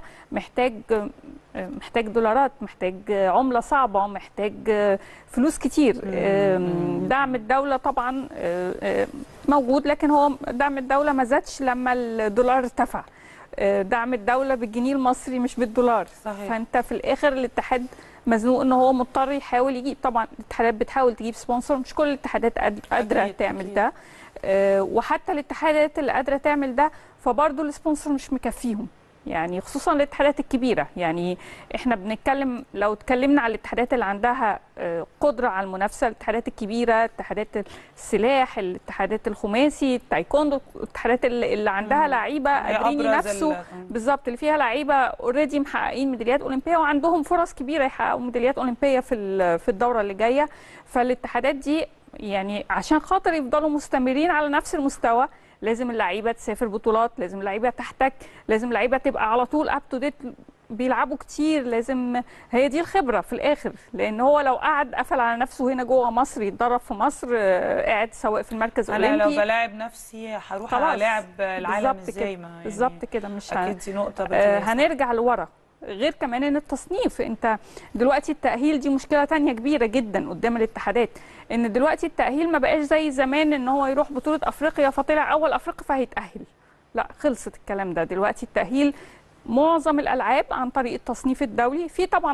S16: محتاج دولارات، محتاج عمله صعبه، محتاج فلوس كتير. دعم الدوله طبعا موجود، لكن هو دعم الدوله ما زادش لما الدولار ارتفع. دعم الدوله بالجنيه المصري مش بالدولار. صحيح. فانت في الاخر الاتحاد مزنوق ان هو مضطر يحاول يجيب. طبعا الاتحادات بتحاول تجيب سبونسر، مش كل الاتحادات قادره تعمل ده. وحتى الاتحادات اللي قادره تعمل ده فبرضه السبونسر مش مكفيهم، يعني خصوصا الاتحادات الكبيره. يعني احنا بنتكلم لو اتكلمنا على الاتحادات اللي عندها قدره على المنافسه، الاتحادات الكبيره، اتحادات السلاح، الاتحادات الخماسي، التايكوندو، الاتحادات اللي عندها لعيبه قادرين ينافسوا بالظبط، اللي فيها لعيبه اوريدي محققين ميداليات اولمبيه وعندهم فرص كبيره يحققوا ميداليات اولمبيه في الدوره اللي جايه. فالاتحادات دي يعني عشان خاطر يفضلوا مستمرين على نفس المستوى لازم اللعيبه تسافر بطولات، لازم اللعيبه تحتك، لازم اللعيبه تبقى على طول اب تو ديت، بيلعبوا كتير. لازم هي دي الخبره في الاخر، لان هو لو قعد قفل على نفسه هنا جوه مصر يتدرب في مصر قاعد سواء في المركز الاولمبي.
S1: انا لو بلاعب نفسي هروح الاعب العالم ازاي؟ يعني
S16: بالظبط كده مش
S1: اكيد دي نقطه
S16: هنرجع لورا. غير كمان ان التصنيف، انت دلوقتي التأهيل دي مشكلة تانية كبيرة جدا قدام الاتحادات، ان دلوقتي التأهيل ما بقاش زي زمان ان هو يروح بطولة افريقيا فطلع اول افريقيا فهيتأهل. لا، خلصت الكلام ده. دلوقتي التأهيل معظم الالعاب عن طريق التصنيف الدولي، في طبعا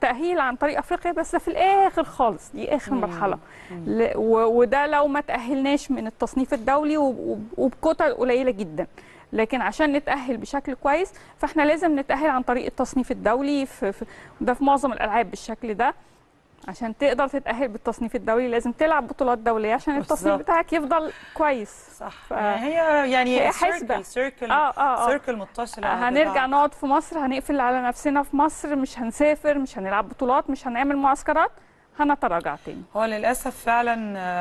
S16: التاهيل عن طريق افريقيا، بس في الاخر خالص، دي اخر مرحله. وده لو ما تاهلناش من التصنيف الدولي وبكتل قليله جدا. لكن عشان نتأهل بشكل كويس فاحنا لازم نتأهل عن طريق التصنيف الدولي، ده في معظم الألعاب بالشكل ده. عشان تقدر تتأهل بالتصنيف الدولي لازم تلعب بطولات دولية عشان التصنيف بتاعك يفضل كويس.
S1: صح. هي
S16: حسبة
S1: سيركل متصلة.
S16: هنرجع نقعد في مصر، هنقفل على نفسنا في مصر، مش هنسافر، مش هنلعب بطولات، مش هنعمل معسكرات، هنتراجع تاني.
S1: هو للأسف فعلا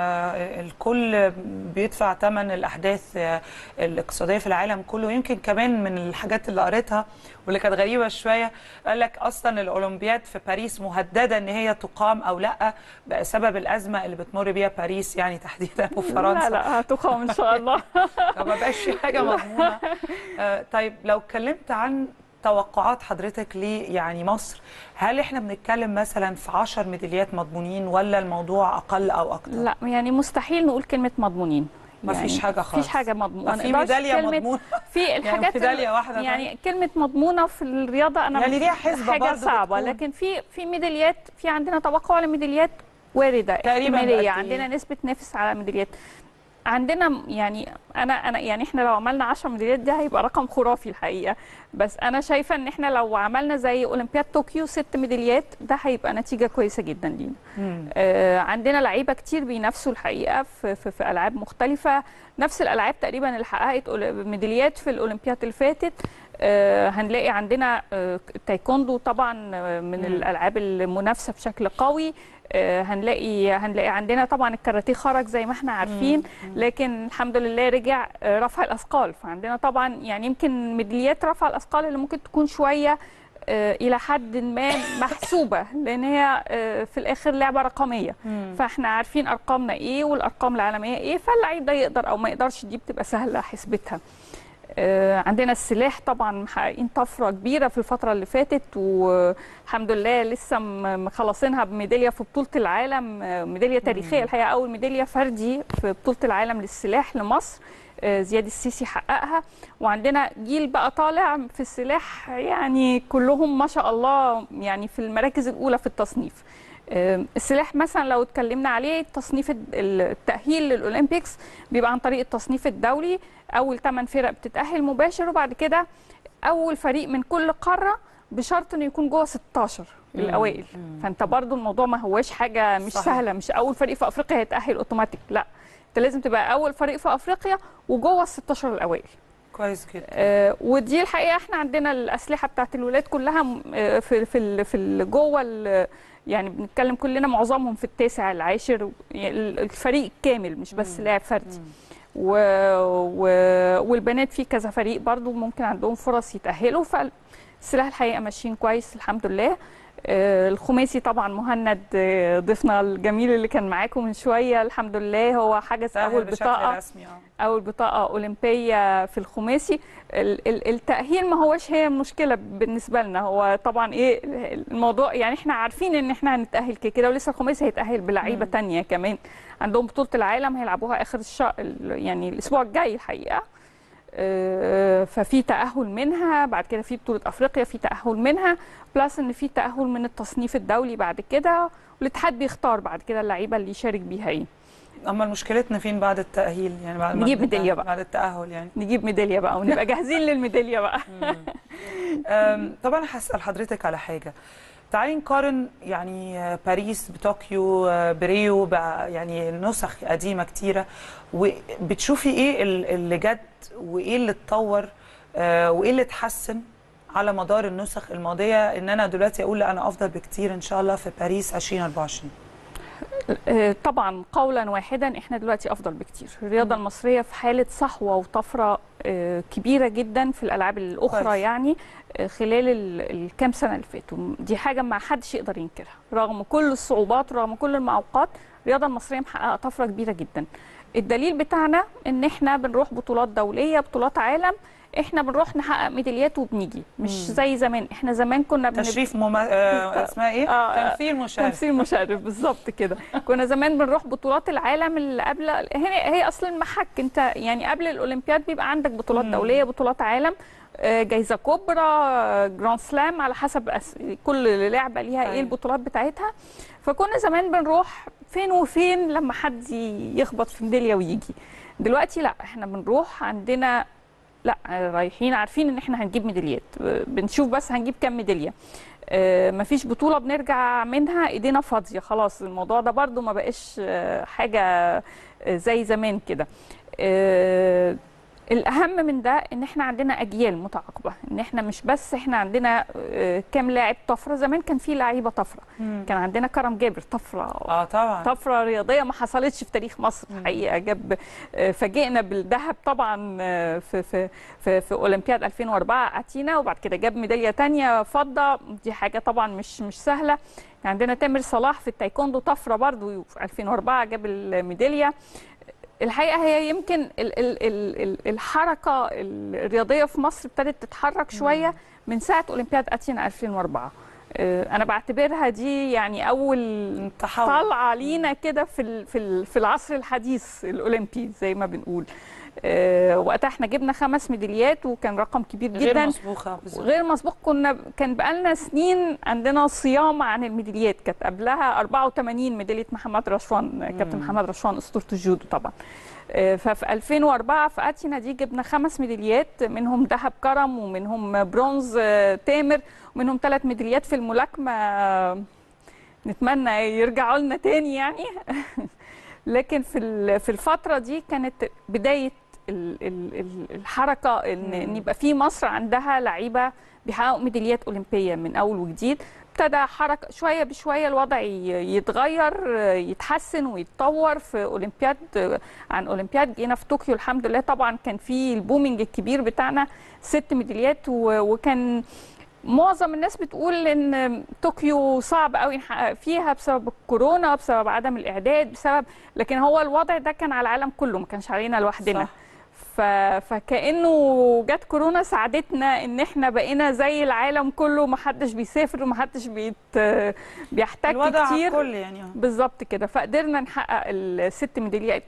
S1: الكل بيدفع ثمن الأحداث الاقتصادية في العالم كله. يمكن كمان من الحاجات اللي قريتها واللي كانت غريبة شوية، قال لك أصلا الأولمبياد في باريس مهددة إن هي تقام أو لأ بسبب الأزمة اللي بتمر بيها باريس يعني تحديدا وفرنسا.
S16: لا هتقام إن شاء الله.
S1: فما بقاش في حاجة مضمونة. طيب لو اتكلمت عن توقعات حضرتك ليه يعني مصر، هل احنا بنتكلم مثلا في 10 ميداليات مضمونين ولا الموضوع اقل او اكتر؟
S16: لا يعني مستحيل نقول كلمه مضمونين.
S1: ما فيش حاجه خالص.
S16: مفيش حاجه مضمونه.
S1: في ميداليه مضمونه
S16: في الحاجات
S1: يعني ميداليه واحده
S16: يعني كلمه مضمونه في الرياضه انا
S1: يعني ليها حسبه
S16: حاجه صعبه بتكون. لكن في ميداليات، في عندنا توقع لميداليات وارده احتماليه، عندنا نسبه نفس على ميداليات. عندنا يعني انا يعني احنا لو عملنا 10 ميداليات ده هيبقى رقم خرافي الحقيقه، بس انا شايفه ان احنا لو عملنا زي اولمبياد طوكيو 6 ميداليات ده هيبقى نتيجه كويسه جدا لينا. عندنا لعيبه كتير بينافسوا الحقيقه في العاب مختلفه، نفس الالعاب تقريبا اللي حققت ميداليات في الاولمبياد اللي فاتت. هنلاقي عندنا التايكوندو طبعا من الالعاب المنافسه بشكل قوي. هنلاقي عندنا طبعا الكاراتيه خرج زي ما احنا عارفين، لكن الحمد لله رجع رفع الاثقال. فعندنا طبعا يعني يمكن ميداليات رفع الاثقال اللي ممكن تكون شويه الى حد ما محسوبه، لان هي في الاخر لعبه رقميه. فاحنا عارفين ارقامنا ايه والارقام العالميه ايه، فاللعيب ده يقدر او ما يقدرش دي بتبقى سهله حسبتها. عندنا السلاح طبعا محققين طفره كبيره في الفتره اللي فاتت، والحمد لله لسه مخلصينها بميداليه في بطوله العالم، ميداليه تاريخيه الحقيقه، اول ميداليه فردي في بطوله العالم للسلاح لمصر، زياد السيسي حققها. وعندنا جيل بقى طالع في السلاح يعني كلهم ما شاء الله يعني في المراكز الاولى في التصنيف. السلاح مثلا لو اتكلمنا عليه، تصنيف التأهيل للأولمبيكس بيبقى عن طريق التصنيف الدولي، أول 8 فرق بتتأهل مباشر، وبعد كده أول فريق من كل قارة بشرط إنه يكون جوه 16 الأوائل. فأنت برضو الموضوع ما هواش حاجة مش صحيح. سهلة، مش أول فريق في أفريقيا هيتأهل أوتوماتيك، لا أنت لازم تبقى أول فريق في أفريقيا وجوه 16 الأوائل.
S1: كويس جدا.
S16: ودي الحقيقة احنا عندنا الأسلحة بتاعت الولاد كلها في جوه يعني بنتكلم كلنا معظمهم في التاسع العاشر، الفريق كامل مش بس لاعب فردي. والبنات في كذا فريق برضو ممكن عندهم فرص يتأهلوا، فالسلاح الحقيقة ماشيين كويس الحمد لله. الخماسي طبعا مهند ضيفنا الجميل اللي كان معاكم من شويه الحمد لله هو حجز اول بطاقه اولمبيه في الخماسي. التاهيل ما هوش هي المشكله بالنسبه لنا، هو طبعا ايه الموضوع يعني احنا عارفين ان احنا هنتاهل كده، ولسه الخماسي هيتاهل بلعيبه ثانيه كمان عندهم بطوله العالم هيلعبوها اخر الشهر يعني الاسبوع الجاي الحقيقه. ففي تأهل منها، بعد كده في بطولة أفريقيا في تأهل منها، بلس إن في تأهل من التصنيف الدولي بعد كده، والاتحاد بيختار بعد كده اللعيبة اللي يشارك بيها ايه.
S1: أما مشكلتنا فين بعد التأهيل يعني بعد
S16: نجيب ميدالية بقى
S1: بعد التأهل يعني
S16: نجيب ميدالية بقى ونبقى جاهزين للميدالية بقى.
S1: طبعا هسأل حضرتك على حاجة، تعالي نقارن يعني باريس بطوكيو بريو بقى يعني نسخ قديمة كتيرة، وبتشوفي ايه اللي جد وايه اللي اتطور وايه اللي اتحسن على مدار النسخ الماضية، ان انا دلوقتي اقول انا افضل بكتير ان شاء الله في باريس 2024؟
S16: طبعا قولا واحدا احنا دلوقتي افضل بكتير. الرياضة المصرية في حالة صحوة وطفرة كبيرة جدا في الالعاب الاخرى كويس. يعني خلال الكام سنة اللي فاتوا، دي حاجة ما حدش يقدر ينكرها رغم كل الصعوبات رغم كل المعوقات. الرياضة المصرية محققة طفرة كبيرة جدا. الدليل بتاعنا ان احنا بنروح بطولات دولية بطولات عالم، احنا بنروح نحقق ميداليات وبنيجي، مش زي زمان. احنا زمان كنا
S1: تشريف اسمها ايه؟ تمثيل مشرف.
S16: تمثيل مشرف بالظبط كده. كنا زمان بنروح بطولات العالم اللي قبل، هي اصلا المحك انت يعني قبل الاولمبياد بيبقى عندك بطولات دوليه بطولات عالم، جايزه كبرى، جراند سلام، على حسب كل لعبه ليها ايه البطولات بتاعتها. فكنا زمان بنروح فين وفين لما حد يخبط في ميداليه ويجي. دلوقتي لا، احنا بنروح عندنا لا، رايحين عارفين ان احنا هنجيب ميداليات، بنشوف بس هنجيب كام ميداليه. مفيش بطوله بنرجع منها ايدينا فاضيه، خلاص الموضوع ده برضو ما بقاش حاجه زي زمان كده. الأهم من ده إن إحنا عندنا أجيال متعاقبة، إن إحنا مش بس إحنا عندنا كام لاعب طفرة. زمان كان في لعيبة طفرة، كان عندنا كرم جابر طفرة،
S1: طبعا
S16: طفرة رياضية ما حصلتش في تاريخ مصر حقيقة. جاب فاجئنا بالذهب طبعا في أولمبياد 2004 أتينا، وبعد كده جاب ميدالية تانية فضة، دي حاجة طبعا مش سهلة. عندنا تامر صلاح في التايكوندو طفرة برضو في 2004 جاب الميدالية. الحقيقه هي يمكن الحركه الرياضيه في مصر ابتدت تتحرك شويه من ساعه اولمبياد اتينا 2004. انا بعتبرها دي يعني اول طلعه لينا كده في العصر الحديث الاولمبي زي ما بنقول. وقتها احنا جبنا 5 ميداليات وكان رقم كبير جدا،
S1: غير مسبوقه
S16: غير مسبوق. كان بقالنا سنين عندنا صيام عن الميداليات. كانت قبلها 84 ميداليه محمد رشوان، كابتن محمد رشوان اسطوره الجودو طبعا. ففي 2004 في اتينا دي جبنا 5 ميداليات، منهم ذهب كرم ومنهم برونز تامر ومنهم 3 ميداليات في الملاكمه. نتمنى يرجعوا لنا تاني يعني. لكن في الفتره دي كانت بدايه الحركه ان يبقى في مصر عندها لعيبه بيحققوا ميداليات اولمبيه من اول وجديد. ابتدى حركه شويه بشويه الوضع يتغير يتحسن ويتطور. في اولمبياد عن اولمبياد جينا في طوكيو الحمد لله طبعا كان في البومينج الكبير بتاعنا 6 ميداليات، وكان معظم الناس بتقول ان طوكيو صعب قوي نحقق فيها بسبب الكورونا، بسبب عدم الاعداد، بسبب، لكن هو الوضع ده كان على العالم كله ما كانش علينا لوحدنا. فكأنه جت كورونا ساعدتنا ان احنا بقينا زي العالم كله، ما حدش بيسافر وما حدش بيحتاج
S1: الوضع
S16: كتير
S1: الكل يعني
S16: بالظبط كده. فقدرنا نحقق ال6 ميداليات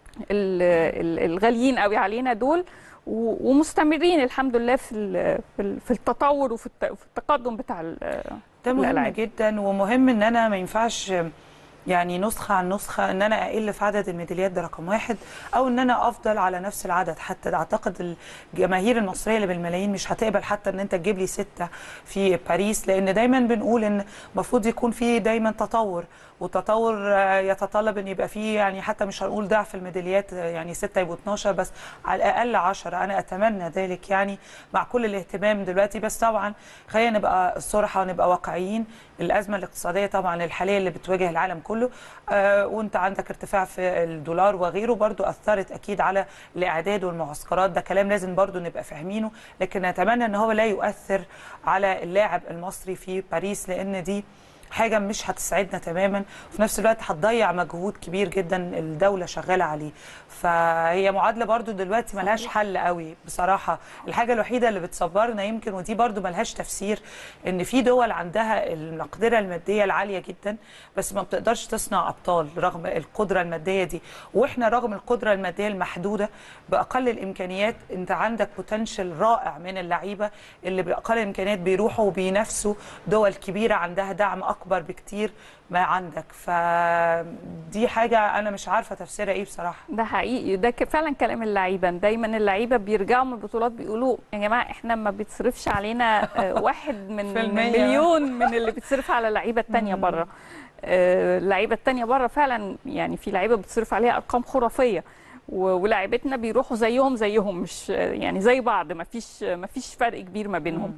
S16: الغاليين قوي علينا دول، ومستمرين الحمد لله في التطور وفي التقدم بتاع
S1: ده مهم جدا. ومهم ان انا ما ينفعش يعني نسخه عن نسخه ان انا اقل في عدد الميداليات، ده رقم واحد، او ان انا افضل على نفس العدد. حتى اعتقد الجماهير المصريه اللي بالملايين مش هتقبل حتى ان انت تجيب لي 6 في باريس، لان دايما بنقول ان المفروض يكون في دايما تطور، والتطور يتطلب ان يبقى فيه يعني حتى مش هنقول ضعف الميداليات، يعني 6 يبقوا 12 بس على الاقل 10. انا اتمنى ذلك يعني مع كل الاهتمام دلوقتي. بس طبعا خلينا نبقى صراحه ونبقى واقعيين. الازمه الاقتصاديه طبعا الحاليه اللي بتواجه العالم كله، وانت عندك ارتفاع في الدولار وغيره، برضو اثرت اكيد على الاعداد والمعسكرات. ده كلام لازم برضو نبقى فاهمينه، لكن نتمنى ان هو لا يؤثر على اللاعب المصري في باريس، لان دي حاجه مش هتسعدنا تماما، وفي نفس الوقت هتضيع مجهود كبير جدا الدوله شغاله عليه. فهي معادله برضو دلوقتي ملهاش حل قوي بصراحه. الحاجه الوحيده اللي بتصبرنا يمكن، ودي برضو ملهاش تفسير، ان في دول عندها المقدره الماديه العاليه جدا بس ما بتقدرش تصنع ابطال رغم القدره الماديه دي، واحنا رغم القدره الماديه المحدوده باقل الامكانيات انت عندك بوتنشال رائع من اللعيبه اللي باقل الامكانيات بيروحوا وبينافسوا دول كبيره عندها دعم اكبر بكتير ما عندك. فدي حاجه انا مش عارفه تفسيرها ايه بصراحه.
S16: ده حقيقي، ده فعلا كلام اللعيبه. دايما اللعيبه بيرجعوا من البطولات بيقولوا يا جماعه احنا ما بيتصرفش علينا 1 من مليون من اللي بيتصرف على اللعيبه الثانيه بره. اللعيبه الثانيه بره فعلا يعني في لعيبه بتصرف عليها ارقام خرافيه، ولاعيبتنا بيروحوا زيهم، مش يعني زي بعض، ما فيش فرق كبير ما بينهم.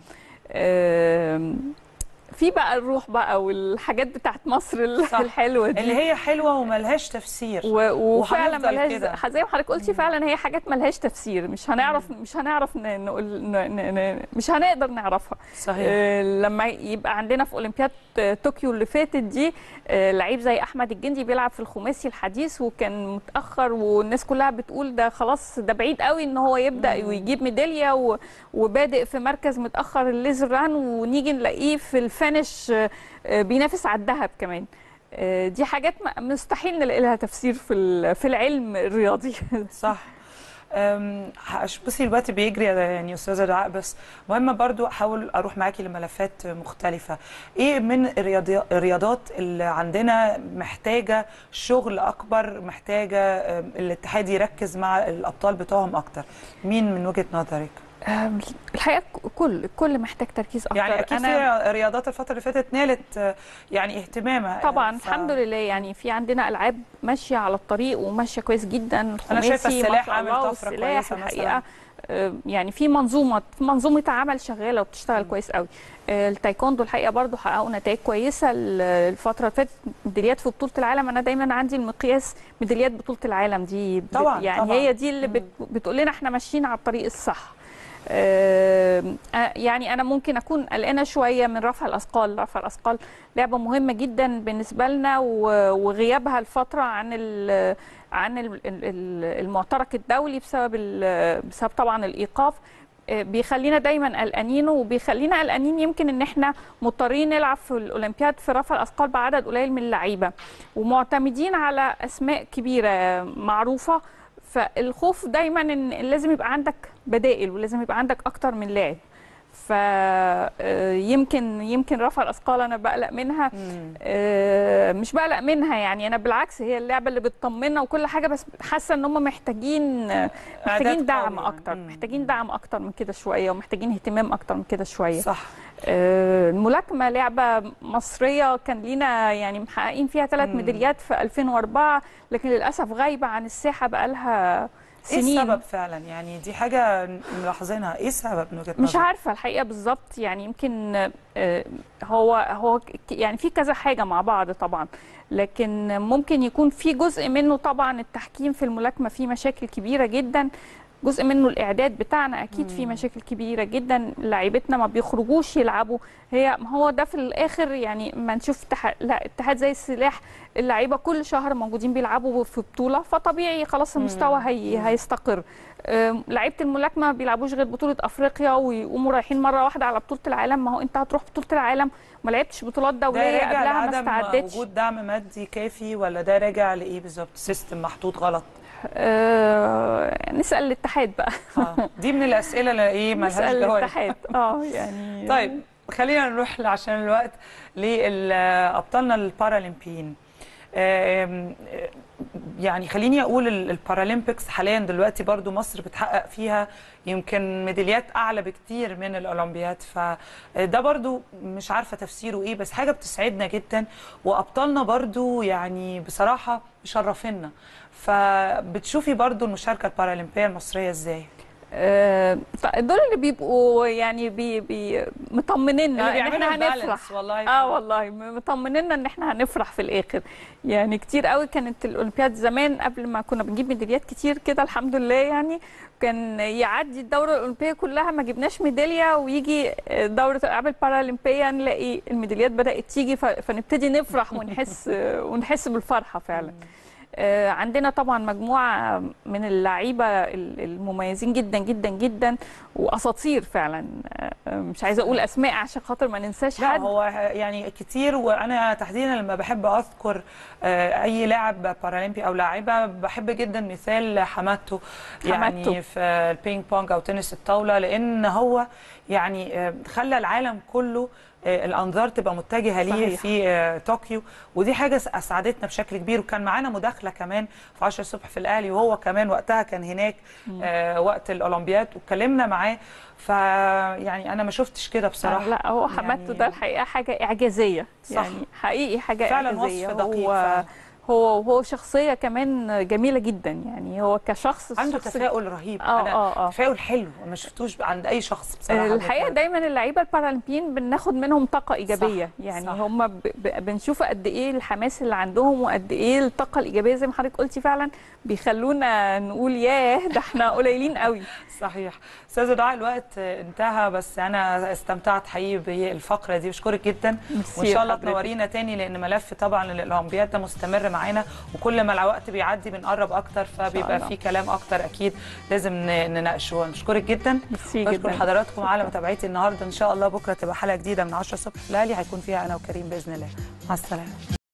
S16: في بقى الروح بقى والحاجات بتاعت مصر الحلوه دي
S1: اللي هي حلوه وملهاش تفسير،
S16: وفعلا ملهاش، زي ما حضرتك قلتي فعلا هي حاجات ملهاش تفسير، مش هنعرف نقول، مش هنقدر نعرفها.
S1: صحيح.
S16: لما يبقى عندنا في اولمبياد طوكيو اللي فاتت دي لعيب زي احمد الجندي بيلعب في الخماسي الحديث وكان متاخر، والناس كلها بتقول ده خلاص ده بعيد قوي ان هو يبدا ويجيب ميداليه، وبادئ في مركز متاخر الليزر ران، ونيجي نلاقيه في الفينش بينافس على الذهب كمان. دي حاجات مستحيل نلاقي لها تفسير في العلم الرياضي.
S1: صح. بصي الوقت بيجري يعني استاذه دعاء، بس مهمه برضو احاول اروح معاكي لملفات مختلفه. ايه من الرياضات اللي عندنا محتاجه شغل اكبر، محتاجه الاتحاد يركز مع الابطال بتوعهم اكتر؟ مين من وجهه نظرك؟
S16: الحقيقه كل محتاج تركيز اكتر.
S1: يعني اكيد في رياضات الفتره اللي فاتت نالت يعني اهتمامها
S16: طبعا. الحمد لله، يعني في عندنا العاب ماشيه على الطريق وماشيه كويس جدا.
S1: انا شايفه السلاح عامل طفره كويسه
S16: الحقيقه. يعني في منظومه عمل شغاله وبتشتغل كويس قوي. التايكوندو الحقيقه برضو حققوا نتائج كويسه الفتره اللي فاتت. ميداليات في بطوله العالم، انا دايما عندي المقياس ميداليات بطوله العالم دي
S1: طبعا
S16: يعني
S1: طبعا.
S16: هي دي اللي بتقول لنا احنا ماشيين على الطريق الصح. يعني أنا ممكن أكون قلقانة شوية من رفع الأثقال. رفع الأثقال لعبة مهمة جدا بالنسبة لنا، وغيابها الفترة عن المعترك الدولي بسبب طبعا الإيقاف بيخلينا دايما قلقانين، وبيخلينا قلقانين يمكن ان احنا مضطرين نلعب في الاولمبياد في رفع الاثقال بعدد قليل من اللعيبه، ومعتمدين على اسماء كبيره معروفه. فالخوف دايما ان لازم يبقى عندك بدائل، ولازم يبقى عندك اكتر من لاعب. يمكن رفع الاثقال انا بقلق منها. مش بقلق منها يعني، انا بالعكس هي اللعبه اللي بتطمنا وكل حاجه، بس حاسه ان هم محتاجين دعم اكتر. محتاجين دعم اكتر من كده شويه، ومحتاجين اهتمام اكتر من كده شويه.
S1: صح.
S16: الملاكمه لعبه مصريه كان لينا يعني محققين فيها 3 ميداليات في 2004، لكن للاسف غايبه عن الساحه بقالها سنين.
S1: ايه السبب فعلا؟ يعني دي حاجه ملاحظينها، ايه السبب من وجهه نظرك؟
S16: مش عارفه الحقيقه بالظبط، يعني يمكن هو يعني في كذا حاجه مع بعض طبعا، لكن ممكن يكون في جزء منه طبعا التحكيم في الملاكمه فيه مشاكل كبيره جدا، جزء منه الاعداد بتاعنا اكيد فيه مشاكل كبيره جدا، لاعيبتنا ما بيخرجوش يلعبوا. هو ده في الاخر يعني ما نشوف اتحاد زي السلاح، اللعيبه كل شهر موجودين بيلعبوا في بطوله، فطبيعي خلاص المستوى هيستقر. لعيبه الملاكمه ما بيلعبوش غير بطوله افريقيا ويقوموا رايحين مره واحده على بطوله العالم. ما هو انت هتروح بطوله العالم ما لعبتش بطولات دوليه قبلها، ما استعدتش.
S1: وجود دعم مادي كافي، ولا ده راجع لايه بالظبط؟ سيستم محطوط غلط؟
S16: نسال الاتحاد بقى.
S1: دي من الاسئله اللي ايه مالهاش جواب.
S16: نسال الاتحاد يعني.
S1: طيب خلينا نروح عشان الوقت لابطالنا البارالمبيين. يعني خليني اقول البارالمبيكس حاليا دلوقتي برضو مصر بتحقق فيها يمكن ميداليات اعلى بكتير من الاولمبياد، فده برضو مش عارفه تفسيره ايه، بس حاجه بتسعدنا جدا، وابطالنا برضو يعني بصراحه مشرفينا. فبتشوفي برضو المشاركه البارالمبيه المصريه ازاي؟
S16: دول اللي بيبقوا يعني مطمنين ان احنا هنفرح. والله مطمنين ان احنا هنفرح في الاخر. يعني كتير قوي كانت الاولمبياد زمان قبل ما كنا بنجيب ميداليات كتير كده الحمد لله، يعني كان يعدي الدوره الاولمبيه كلها ما جبناش ميداليه، ويجي دوره الالعاب البارالمبيه نلاقي الميداليات بدات تيجي، فنبتدي نفرح ونحس بالفرحه فعلا. عندنا طبعا مجموعه من اللعيبه المميزين جدا جدا جدا، واساطير فعلا. مش عايزه اقول اسماء عشان خاطر ما ننساش حد.
S1: لا هو يعني كتير، وانا تحديدا لما بحب اذكر اي لاعب بارالمبي او لاعبه بحب جدا مثال حماتو يعني في البينج بونج او تنس الطاوله، لان هو يعني خلى العالم كله الانظار تبقى متجهه ليه في طوكيو، ودي حاجه اسعدتنا بشكل كبير. وكان معانا مداخله كمان في 10 الصبح في الاهلي، وهو كمان وقتها كان هناك وقت الاولمبياد، واتكلمنا معاه. فيعني انا ما شفتش كده بصراحه.
S16: لا هو حماتو يعني ده الحقيقه حاجه اعجازيه. صح. يعني حقيقي حاجه
S1: فعلا
S16: اعجازيه.
S1: وصف دقيق.
S16: هو شخصيه كمان جميله جدا، يعني هو كشخص
S1: عنده تفاؤل رهيب. تفاؤل حلو ما شفتوش عند اي شخص بصراحه.
S16: الحقيقه دايما اللعيبه البارالمبيين بناخد منهم طاقه ايجابيه. صح. يعني صح. هم بنشوف قد ايه الحماس اللي عندهم، وقد ايه الطاقه الايجابيه زي ما حضرتك قلتي فعلا بيخلونا نقول ياه ده احنا قليلين قوي.
S1: صحيح. استاذه دعاء الوقت انتهى، بس انا استمتعت حقيقي بالفقره دي، بشكرك جدا، وان شاء الله تنورينا تاني، لان ملف طبعا الاولمبياد ده مستمر معانا، وكل ما الوقت بيعدي بنقرب اكتر، فبيبقى في كلام اكتر اكيد لازم نناقشه. بشكرك جدا. بشكر حضراتكم على متابعتي النهارده. ان شاء الله بكره تبقى حلقه جديده من 10 الصبح في الاهلي، هيكون فيها انا وكريم باذن الله. مع السلامه.